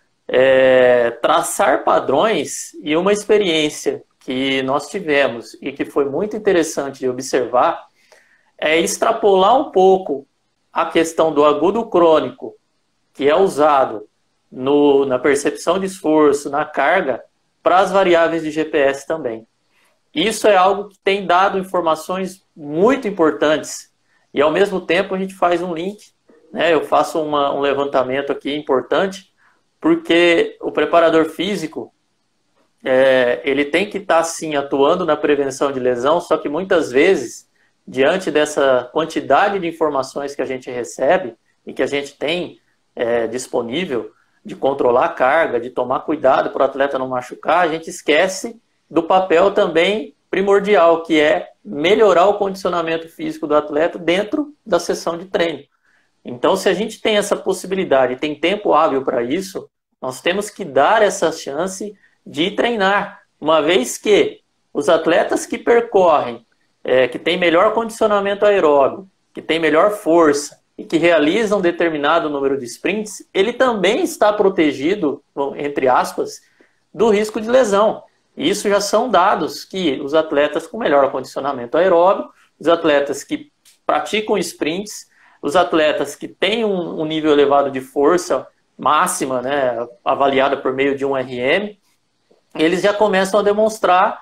traçar padrões, e uma experiência que nós tivemos e que foi muito interessante de observar, é extrapolar um pouco a questão do agudo crônico, que é usado na percepção de esforço, na carga, para as variáveis de GPS também. Isso é algo que tem dado informações muito importantes e, ao mesmo tempo, a gente faz um link, né? Eu faço um levantamento aqui importante, porque o preparador físico, ele tem que estar, sim, atuando na prevenção de lesão, só que muitas vezes, diante dessa quantidade de informações que a gente recebe e que a gente tem disponível, de controlar a carga, de tomar cuidado para o atleta não machucar, a gente esquece do papel também primordial, que é melhorar o condicionamento físico do atleta dentro da sessão de treino. Então, se a gente tem essa possibilidade, tem tempo hábil para isso, nós temos que dar essa chance de treinar, uma vez que os atletas que percorrem, que têm melhor condicionamento aeróbico, que têm melhor força, e que realizam determinado número de sprints, ele também está protegido, entre aspas, do risco de lesão. E isso já são dados que os atletas com melhor condicionamento aeróbico, os atletas que praticam sprints, os atletas que têm um nível elevado de força máxima, né, avaliada por meio de um RM, eles já começam a demonstrar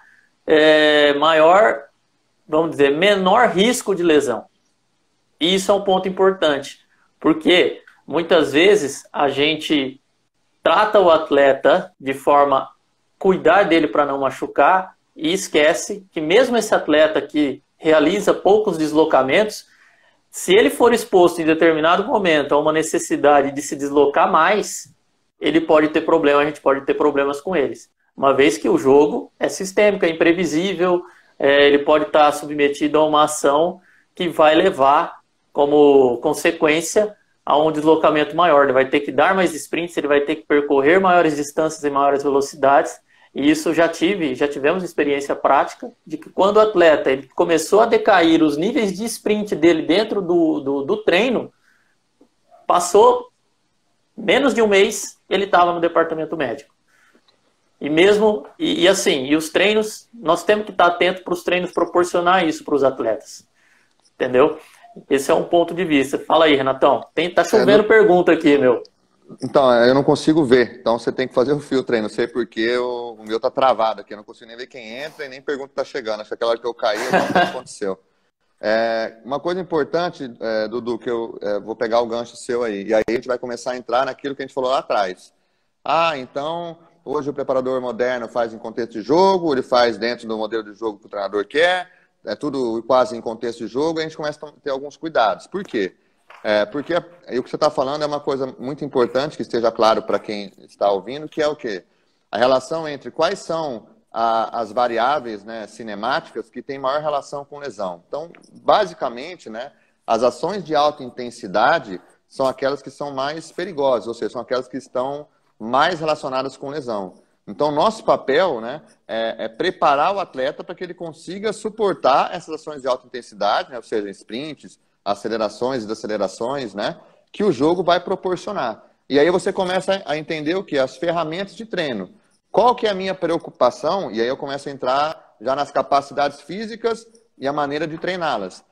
menor risco de lesão. E isso é um ponto importante, porque muitas vezes a gente trata o atleta de forma a cuidar dele para não machucar e esquece que mesmo esse atleta que realiza poucos deslocamentos, se ele for exposto em determinado momento a uma necessidade de se deslocar mais, ele pode ter problema, a gente pode ter problemas com eles. Uma vez que o jogo é sistêmico, é imprevisível, ele pode estar submetido a uma ação que vai levar como consequência a um deslocamento maior. Ele vai ter que dar mais sprints, ele vai ter que percorrer maiores distâncias e maiores velocidades. E isso já tivemos experiência prática de que quando o atleta ele começou a decair os níveis de sprint dele dentro do treino, passou menos de um mês, ele estava no departamento médico. E os treinos, nós temos que estar atentos para os treinos proporcionar isso para os atletas. Entendeu? Esse é um ponto de vista. Fala aí, Renatão. Tá chovendo pergunta aqui, meu. Então, eu não consigo ver. Então, você tem que fazer o filtro aí. Não sei porque o meu tá travado aqui. Eu não consigo nem ver quem entra e nem pergunta que tá chegando. Acho que aquela hora que eu caí, eu não sei o que aconteceu. Uma coisa importante, Dudu, que eu vou pegar o gancho seu aí. E aí a gente vai começar a entrar naquilo que a gente falou lá atrás. Ah, então, hoje o preparador moderno faz em contexto de jogo, ele faz dentro do modelo de jogo que o treinador quer, é tudo quase em contexto de jogo, e a gente começa a ter alguns cuidados. Por quê? Porque o que você está falando é uma coisa muito importante, que esteja claro para quem está ouvindo, que é o quê? A relação entre quais são as variáveis, né, cinemáticas que têm maior relação com lesão. Então, basicamente, né, as ações de alta intensidade são aquelas que são mais perigosas, ou seja, são aquelas que estão mais relacionadas com lesão. Então, nosso papel, né, é preparar o atleta para que ele consiga suportar essas ações de alta intensidade, né, ou seja, sprints, acelerações e desacelerações, né, que o jogo vai proporcionar. E aí você começa a entender o que? As ferramentas de treino. Qual que é a minha preocupação? E aí eu começo a entrar já nas capacidades físicas e a maneira de treiná-las.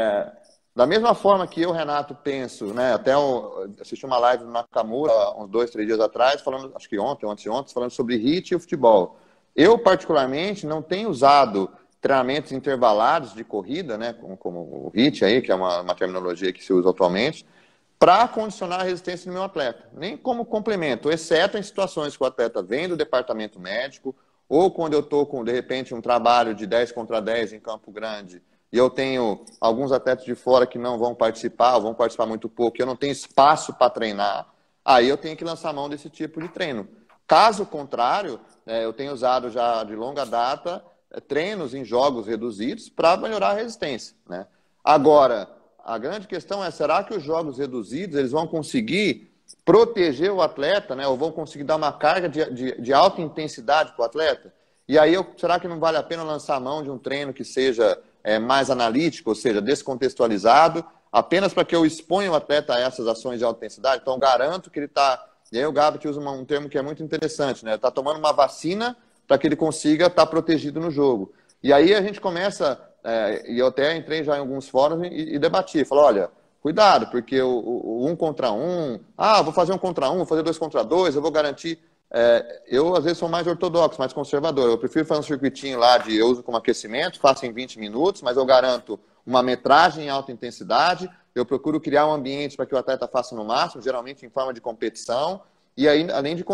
Da mesma forma que eu, Renato, penso, né, até eu assisti uma live no Nakamura uns 2, 3 dias atrás, falando, acho que ontem, antes de ontem, falando sobre HIIT e o futebol. Eu, particularmente, não tenho usado treinamentos intervalados de corrida, né, como o HIIT aí, que é uma terminologia que se usa atualmente, para condicionar a resistência do meu atleta. Nem como complemento, exceto em situações que o atleta vem do departamento médico, ou quando eu estou com, de repente, um trabalho de 10 contra 10 em Campo Grande, e eu tenho alguns atletas de fora que não vão participar, ou vão participar muito pouco, e eu não tenho espaço para treinar, aí eu tenho que lançar mão desse tipo de treino. Caso contrário, eu tenho usado já de longa data treinos em jogos reduzidos para melhorar a resistência, né? Agora, a grande questão é, será que os jogos reduzidos eles vão conseguir proteger o atleta, né? Ou vão conseguir dar uma carga de alta intensidade para o atleta? E aí, será que não vale a pena lançar a mão de um treino que seja mais analítico, ou seja, descontextualizado, apenas para que eu exponha o atleta a essas ações de alta intensidade? Então, garanto que ele está... E aí o Gabriel usa um termo que é muito interessante, né? Ele está tomando uma vacina para que ele consiga estar protegido no jogo. E aí a gente começa... e eu até entrei já em alguns fóruns e debati. Falei, olha, cuidado, porque o 1 contra 1... vou fazer 1 contra 1, vou fazer 2 contra 2, eu vou garantir... eu, às vezes, sou mais ortodoxo, mais conservador. Eu prefiro fazer um circuitinho lá de eu uso como aquecimento, faço em 20 minutos, mas eu garanto uma metragem em alta intensidade. Eu procuro criar um ambiente para que o atleta faça no máximo, geralmente em forma de competição, e aí, além de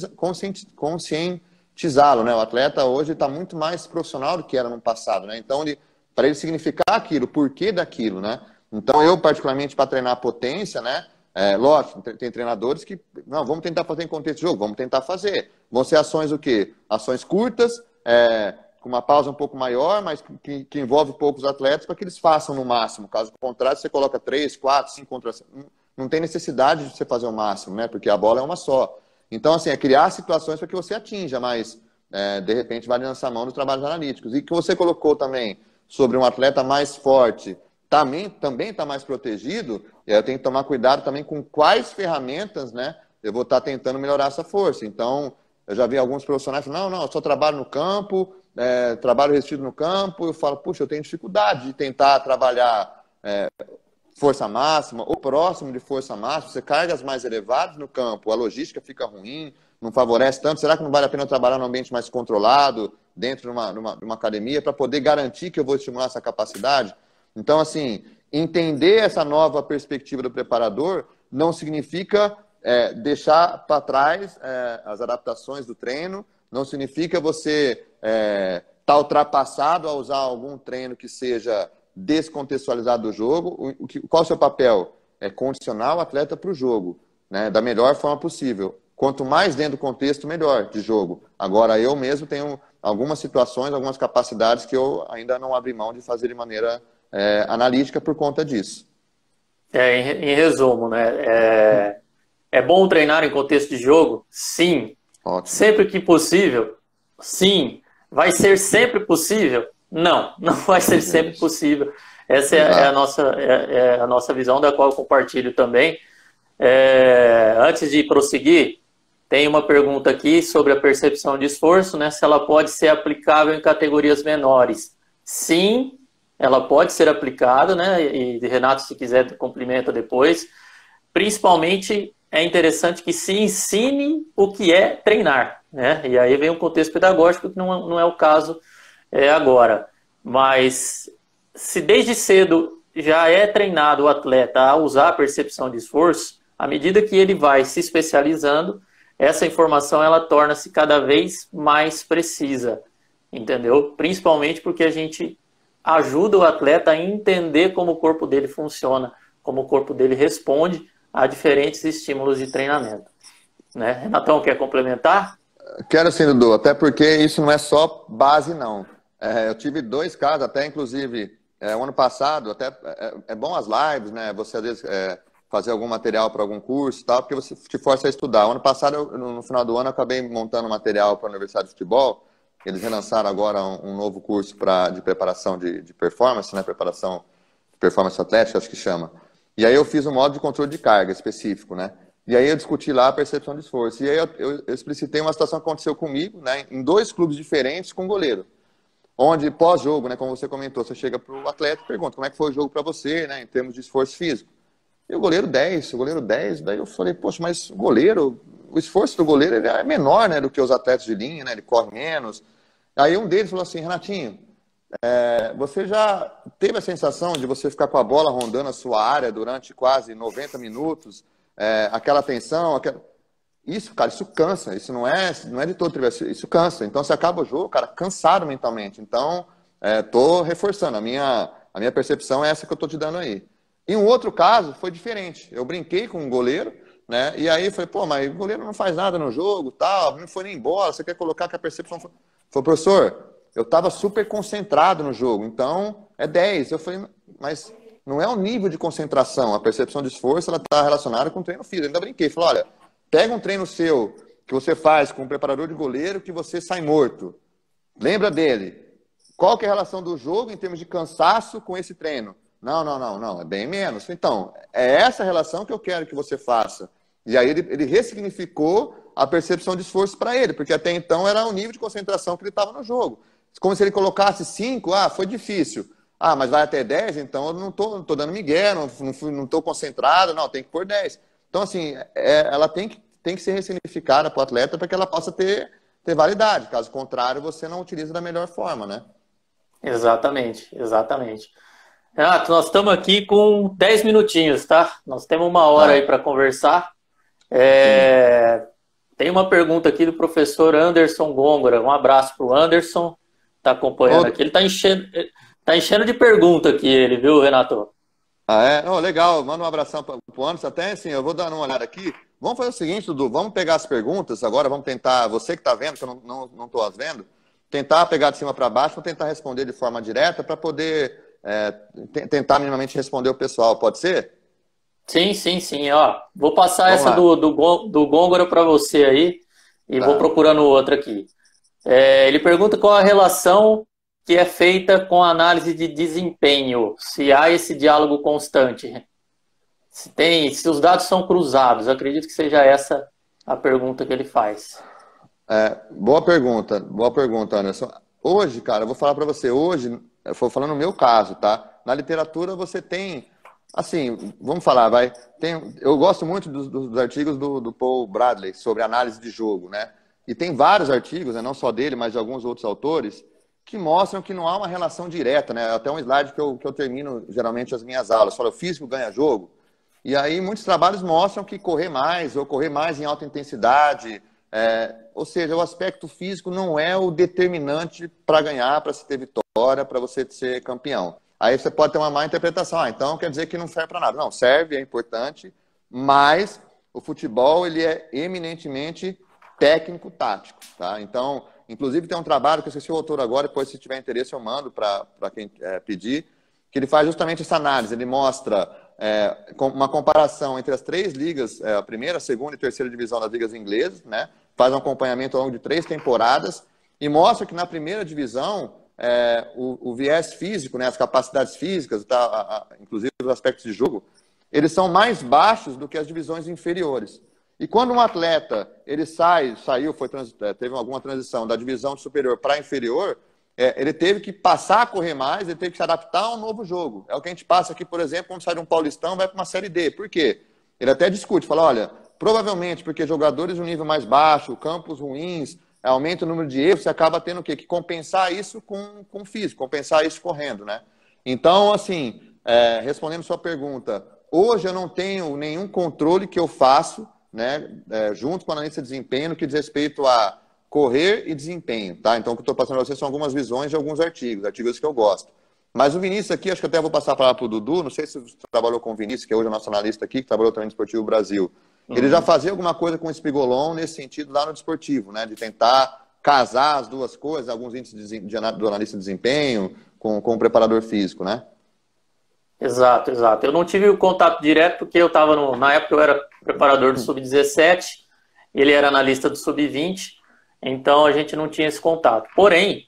conscientizá-lo, né? O atleta hoje está muito mais profissional do que era no passado, né? Então, para ele significar aquilo, o porquê daquilo, né? Então, eu, particularmente, para treinar a potência, né? Lógico, tem treinadores que, não, vamos tentar fazer em contexto de jogo, vamos tentar fazer. Vão ser ações o quê? Ações curtas, com uma pausa um pouco maior, mas que envolve poucos atletas para que eles façam no máximo. Caso contrário, você coloca 3, 4, 5 contra... Não tem necessidade de você fazer o máximo, né? Porque a bola é uma só. Então, assim, é criar situações para que você atinja, mas, de repente, vale lançar mão dos trabalhos analíticos. E que você colocou também sobre um atleta mais forte, também está mais protegido, eu tenho que tomar cuidado também com quais ferramentas, né, eu vou estar tentando melhorar essa força. Então, eu já vi alguns profissionais falando, não, eu só trabalho no campo, trabalho resistido no campo, eu falo, puxa, eu tenho dificuldade de tentar trabalhar força máxima ou próximo de força máxima, você cargas mais elevadas no campo, a logística fica ruim, não favorece tanto, será que não vale a pena trabalhar num ambiente mais controlado, dentro de uma academia, para poder garantir que eu vou estimular essa capacidade? Então, assim, entender essa nova perspectiva do preparador não significa deixar para trás as adaptações do treino, não significa você estar ultrapassado a usar algum treino que seja descontextualizado do jogo. Qual é o seu papel? É condicionar o atleta para o jogo, né, da melhor forma possível. Quanto mais dentro do contexto, melhor de jogo. Agora, eu mesmo tenho algumas situações, algumas capacidades que eu ainda não abri mão de fazer de maneira analítica por conta disso. Em resumo, né? É bom treinar em contexto de jogo? Sim. Ótimo. Sempre que possível? Sim. Vai ser sempre possível? Não, não vai ser sempre possível. Essa é a nossa visão, da qual eu compartilho também. Antes de prosseguir, tem uma pergunta aqui sobre a percepção de esforço, né? Se ela pode ser aplicável em categorias menores. Sim, ela pode ser aplicada, né? E Renato, se quiser, complementa depois. Principalmente é interessante que se ensine o que é treinar, né? E aí vem um contexto pedagógico que não é o caso agora. Mas se desde cedo já é treinado o atleta a usar a percepção de esforço, à medida que ele vai se especializando, essa informação ela torna-se cada vez mais precisa, entendeu? Principalmente porque a gente ajuda o atleta a entender como o corpo dele funciona, como o corpo dele responde a diferentes estímulos de treinamento. Né? Renatão, quer complementar? Quero sim, Dudu, até porque isso não é só base, não. Eu tive dois casos, até inclusive, o ano passado, até é bom as lives, né? Você às vezes fazer algum material para algum curso e tal, porque você te força a estudar. O ano passado, no final do ano, eu acabei montando material para a Universidade de Futebol. Eles relançaram agora um novo curso de preparação de performance, né? Preparação de performance atlética, acho que chama. E aí eu fiz um modo de controle de carga específico, né? E aí eu discuti lá a percepção de esforço. E aí eu explicitei uma situação que aconteceu comigo, né? Em dois clubes diferentes com goleiro. Onde pós-jogo, né? Como você comentou, você chega para o atleta e pergunta como é que foi o jogo para você, né? Em termos de esforço físico. E o goleiro 10, daí eu falei, poxa, mas o esforço do goleiro ele é menor, né? Do que os atletas de linha, né? Ele corre menos. Aí um deles falou assim, Renatinho, você já teve a sensação de você ficar com a bola rondando a sua área durante quase 90 minutos? Aquela tensão, Isso, cara, isso cansa. Isso não é de todo trivial. Isso cansa. Então, você acaba o jogo, cara, cansado mentalmente. Então, tô reforçando. A minha percepção é essa que eu tô te dando aí. Em um outro caso, foi diferente. Eu brinquei com um goleiro, né? E aí, falei, pô, mas o goleiro não faz nada no jogo, tal, não foi nem embora. Você quer colocar que a percepção foi... Falei, professor, eu tava super concentrado no jogo. Então, é 10. Eu falei, mas... Não é o nível de concentração, a percepção de esforço, ela está relacionada com o treino físico. Eu ainda brinquei, falei, olha, pega um treino seu que você faz com um preparador de goleiro que você sai morto. Lembra dele. Qual que é a relação do jogo em termos de cansaço com esse treino? Não, é bem menos. Então, é essa relação que eu quero que você faça. E aí ele ressignificou a percepção de esforço para ele, porque até então era o nível de concentração que ele estava no jogo. Como se ele colocasse 5, foi difícil. Mas vai até 10, então eu não tô dando migué, não tô concentrado, não, tem que pôr 10. Então, assim, ela tem que ser ressignificada para o atleta para que ela possa ter validade. Caso contrário, você não utiliza da melhor forma, né? Exatamente, exatamente. Renato, nós estamos aqui com 10 minutinhos, tá? Nós temos uma hora aí para conversar. Tem uma pergunta aqui do professor Anderson Gôngora. Um abraço para o Anderson, está acompanhando aqui. Ele está enchendo de pergunta aqui, ele, viu, Renato? Legal. Manda um abração para o Anderson. Até assim, eu vou dar uma olhada aqui. Vamos fazer o seguinte, Dudu. Vamos pegar as perguntas agora. Vamos tentar, você que está vendo, que eu não estou as vendo, tentar pegar de cima para baixo, vou tentar responder de forma direta para poder tentar minimamente responder o pessoal. Pode ser? Sim. Ó, vou passar essa do Gôngora para você aí e vou procurando outra aqui. Ele pergunta qual a relação que é feita com a análise de desempenho, se há esse diálogo constante, se os dados são cruzados. Acredito que seja essa a pergunta que ele faz. Boa pergunta, Anderson. Hoje, cara, eu vou falar para você, eu vou falando no meu caso, tá? Na literatura você tem, assim, vamos falar, eu gosto muito dos artigos do Paul Bradley sobre análise de jogo, né? E tem vários artigos, né, não só dele, mas de alguns outros autores, que mostram que não há uma relação direta, né? Até um slide que eu termino geralmente as minhas aulas. Fala, o físico ganha jogo. E aí muitos trabalhos mostram que correr mais ou correr mais em alta intensidade, ou seja, o aspecto físico não é o determinante para ganhar, para se ter vitória, para você ser campeão. Aí você pode ter uma má interpretação. Então quer dizer que não serve para nada. Não, serve, é importante, mas o futebol ele é eminentemente técnico-tático, tá? Então, inclusive tem um trabalho que eu esqueci o autor agora, depois se tiver interesse eu mando para quem pedir, que ele faz justamente essa análise. Ele mostra uma comparação entre as 3 ligas, a primeira, a segunda e terceira divisão das ligas inglesas, né? Faz um acompanhamento ao longo de 3 temporadas e mostra que na primeira divisão o viés físico, né, as capacidades físicas, inclusive os aspectos de jogo, eles são mais baixos do que as divisões inferiores. E quando um atleta ele teve alguma transição da divisão superior para a inferior, ele teve que passar a correr mais, ele teve que se adaptar a um novo jogo. É o que a gente passa aqui, por exemplo, quando sai de um Paulistão, vai para uma Série D. Por quê? Ele até discute, fala, olha, provavelmente porque jogadores de um nível mais baixo, campos ruins, aumenta o número de erros, você acaba tendo o quê? Que compensar isso com físico, compensar isso correndo, né? Então, assim, respondendo sua pergunta, hoje eu não tenho nenhum controle que eu faço, né, junto com a analista de desempenho, no que diz respeito a correr e desempenho, tá? Então, o que eu estou passando para vocês são algumas visões de alguns artigos que eu gosto. Mas o Vinícius aqui, acho que até vou passar a palavra para o Dudu, não sei se você trabalhou com o Vinícius, que é hoje é nosso analista aqui, que trabalhou também no Esportivo Brasil. Ele já fazia alguma coisa com o Espigolon nesse sentido lá no desportivo, né? De tentar casar as duas coisas, alguns índices do analista de desempenho com o preparador físico, né? Exato, exato. Eu não tive o contato direto porque eu estava na época eu era preparador do Sub-17, ele era analista do Sub-20, então a gente não tinha esse contato. Porém,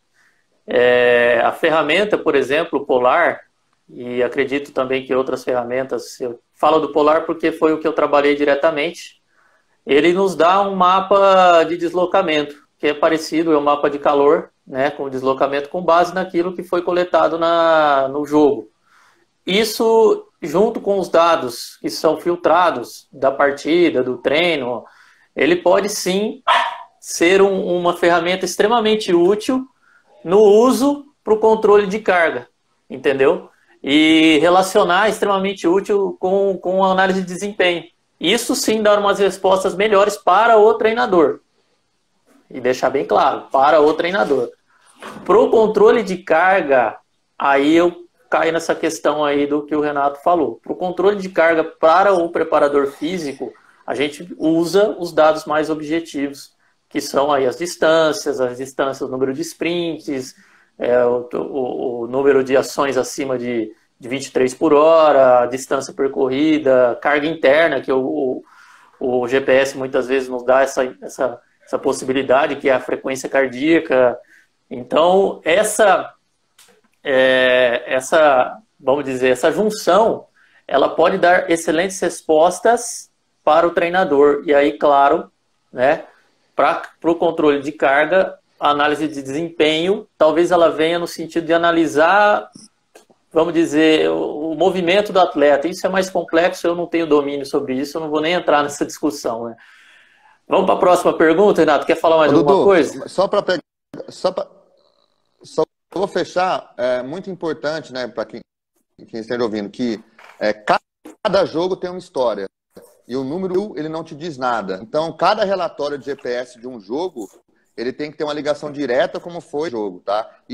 a ferramenta, por exemplo, o Polar, e acredito também que outras ferramentas, eu falo do Polar porque foi o que eu trabalhei diretamente, ele nos dá um mapa de deslocamento, que é parecido, é um mapa de calor, né, com deslocamento com base naquilo que foi coletado no jogo. Isso, junto com os dados que são filtrados da partida, do treino, ele pode sim ser uma ferramenta extremamente útil no uso para o controle de carga, entendeu? E relacionar extremamente útil com a análise de desempenho. Isso sim dá umas respostas melhores para o treinador. E deixar bem claro, para o treinador. Para o controle de carga, aí eu caio nessa questão aí do que o Renato falou. Para o controle de carga para o preparador físico, a gente usa os dados mais objetivos, que são aí as distâncias, o número de sprints, o número de ações acima de 23 por hora, a distância percorrida, carga interna, que o GPS muitas vezes nos dá essa possibilidade, que é a frequência cardíaca. Então, vamos dizer, essa junção, ela pode dar excelentes respostas para o treinador. E aí, claro, né, para o controle de carga, a análise de desempenho, talvez ela venha no sentido de analisar, vamos dizer, o movimento do atleta. Isso é mais complexo, eu não tenho domínio sobre isso, eu não vou nem entrar nessa discussão, né? Vamos para a próxima pergunta, Renato? Quer falar mais alguma coisa? Só vou fechar, é muito importante, né, para quem esteja ouvindo, que cada jogo tem uma história. E o número, ele não te diz nada. Então, cada relatório de GPS de um jogo, ele tem que ter uma ligação direta como foi o jogo, tá? E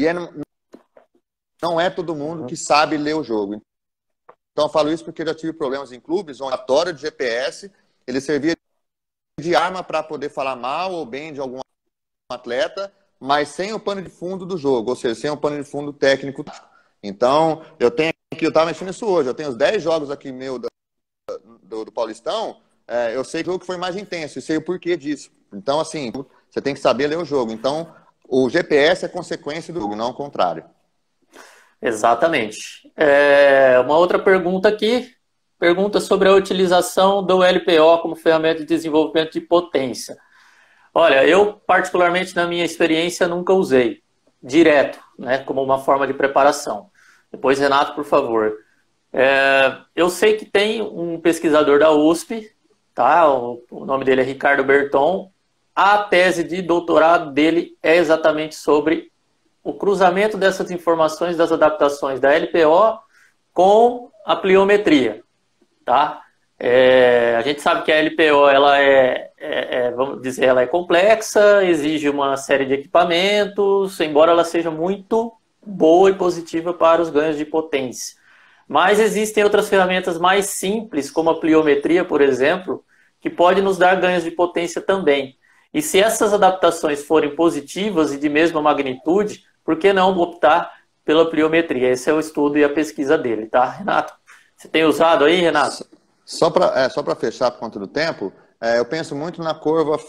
não é todo mundo que sabe ler o jogo. Então, eu falo isso porque eu já tive problemas em clubes onde o relatório de GPS, ele servia de arma para poder falar mal ou bem de algum atleta, mas sem o pano de fundo do jogo, ou seja, sem o pano de fundo técnico. Então, eu estava mexendo nisso hoje, eu tenho os 10 jogos aqui meu do Paulistão, eu sei que o jogo que foi mais intenso, e sei o porquê disso. Então, assim, você tem que saber ler o jogo. Então, o GPS é consequência do jogo, não o contrário. Exatamente. Uma outra pergunta aqui, pergunta sobre a utilização do LPO como ferramenta de desenvolvimento de potência. Olha, eu particularmente na minha experiência nunca usei direto, né, como uma forma de preparação. Depois, Renato, por favor. Eu sei que tem um pesquisador da USP, tá? O nome dele é Ricardo Berton. A tese de doutorado dele é exatamente sobre o cruzamento dessas informações das adaptações da LPO com a pliometria, tá? A gente sabe que a LPO ela vamos dizer, ela é complexa, exige uma série de equipamentos, embora ela seja muito boa e positiva para os ganhos de potência. Mas existem outras ferramentas mais simples, como a pliometria, por exemplo, que pode nos dar ganhos de potência também. E se essas adaptações forem positivas e de mesma magnitude, por que não optar pela pliometria? Esse é o estudo e a pesquisa dele, tá, Renato? Você tem usado aí, Renato? Só para fechar por conta do tempo, eu penso muito na curva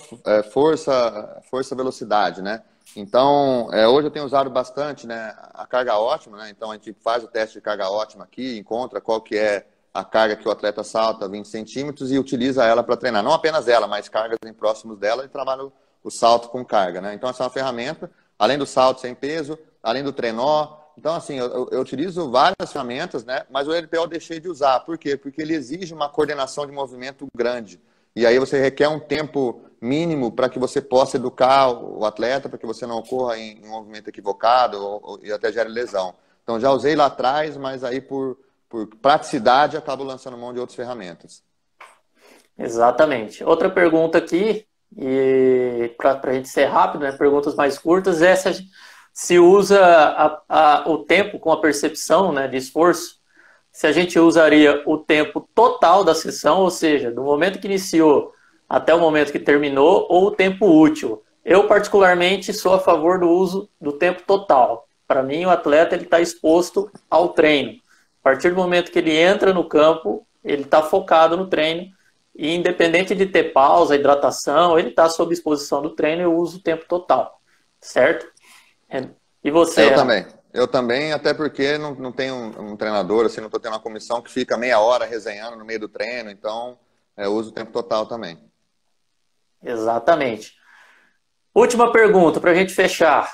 força-velocidade, né? Então, hoje eu tenho usado bastante, né, a carga ótima, né? Então, a gente faz o teste de carga ótima aqui, encontra qual que é a carga que o atleta salta, 20 centímetros, e utiliza ela para treinar. Não apenas ela, mas cargas em próximos dela, e trabalha o salto com carga, né? Então, essa é uma ferramenta, além do salto sem peso, além do trenó. Então, assim, eu utilizo várias ferramentas, né? Mas o LPO eu deixei de usar. Por quê? Porque ele exige uma coordenação de movimento grande. e aí você requer um tempo mínimo para que você possa educar o atleta, para que você não ocorra em um movimento equivocado e até gere lesão. Então já usei lá atrás, mas aí por praticidade acabo lançando mão de outras ferramentas. Exatamente. Outra pergunta aqui, e para a gente ser rápido, né, perguntas mais curtas, é se usa o tempo com a percepção, né, de esforço, se a gente usaria o tempo total da sessão, ou seja, do momento que iniciou até o momento que terminou, ou o tempo útil. Eu, particularmente, sou a favor do uso do tempo total. Para mim, o atleta está exposto ao treino. A partir do momento que ele entra no campo, ele está focado no treino, e independente de ter pausa, hidratação, ele está sob exposição do treino e eu uso o tempo total, certo? E você? Eu também, até porque não tenho um treinador, assim, não estou tendo uma comissão que fica meia hora resenhando no meio do treino, então eu uso o tempo total também. Exatamente. Última pergunta para a gente fechar.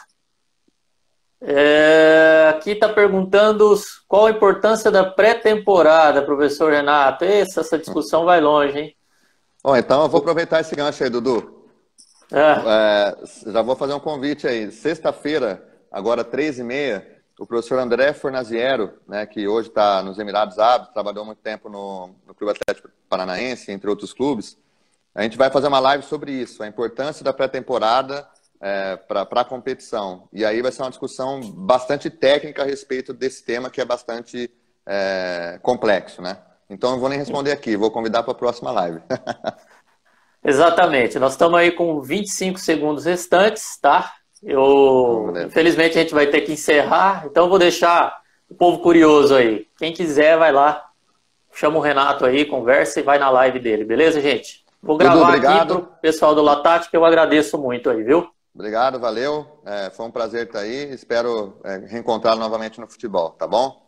Aqui está perguntando qual a importância da pré-temporada, professor Renato. Essa discussão vai longe, hein? Bom, então eu vou aproveitar esse gancho aí, Dudu. Já vou fazer um convite aí. Sexta-feira, agora 13h30, o professor André Fornaziero, né, que hoje está nos Emirados Árabes, trabalhou muito tempo no Clube Atlético Paranaense, entre outros clubes. A gente vai fazer uma live sobre isso, a importância da pré-temporada para a competição. E aí vai ser uma discussão bastante técnica a respeito desse tema, que é bastante complexo, né? Então não vou nem responder aqui, vou convidar para a próxima live. Exatamente. Nós estamos aí com 25 segundos restantes, tá? Infelizmente a gente vai ter que encerrar, então eu vou deixar o povo curioso aí. Quem quiser, vai lá, chama o Renato aí, conversa e vai na live dele, beleza, gente? Vou gravar aqui pro pessoal do Latate, que eu agradeço muito aí, viu? Obrigado, valeu. Foi um prazer estar aí. Espero reencontrá-lo novamente no futebol, tá bom?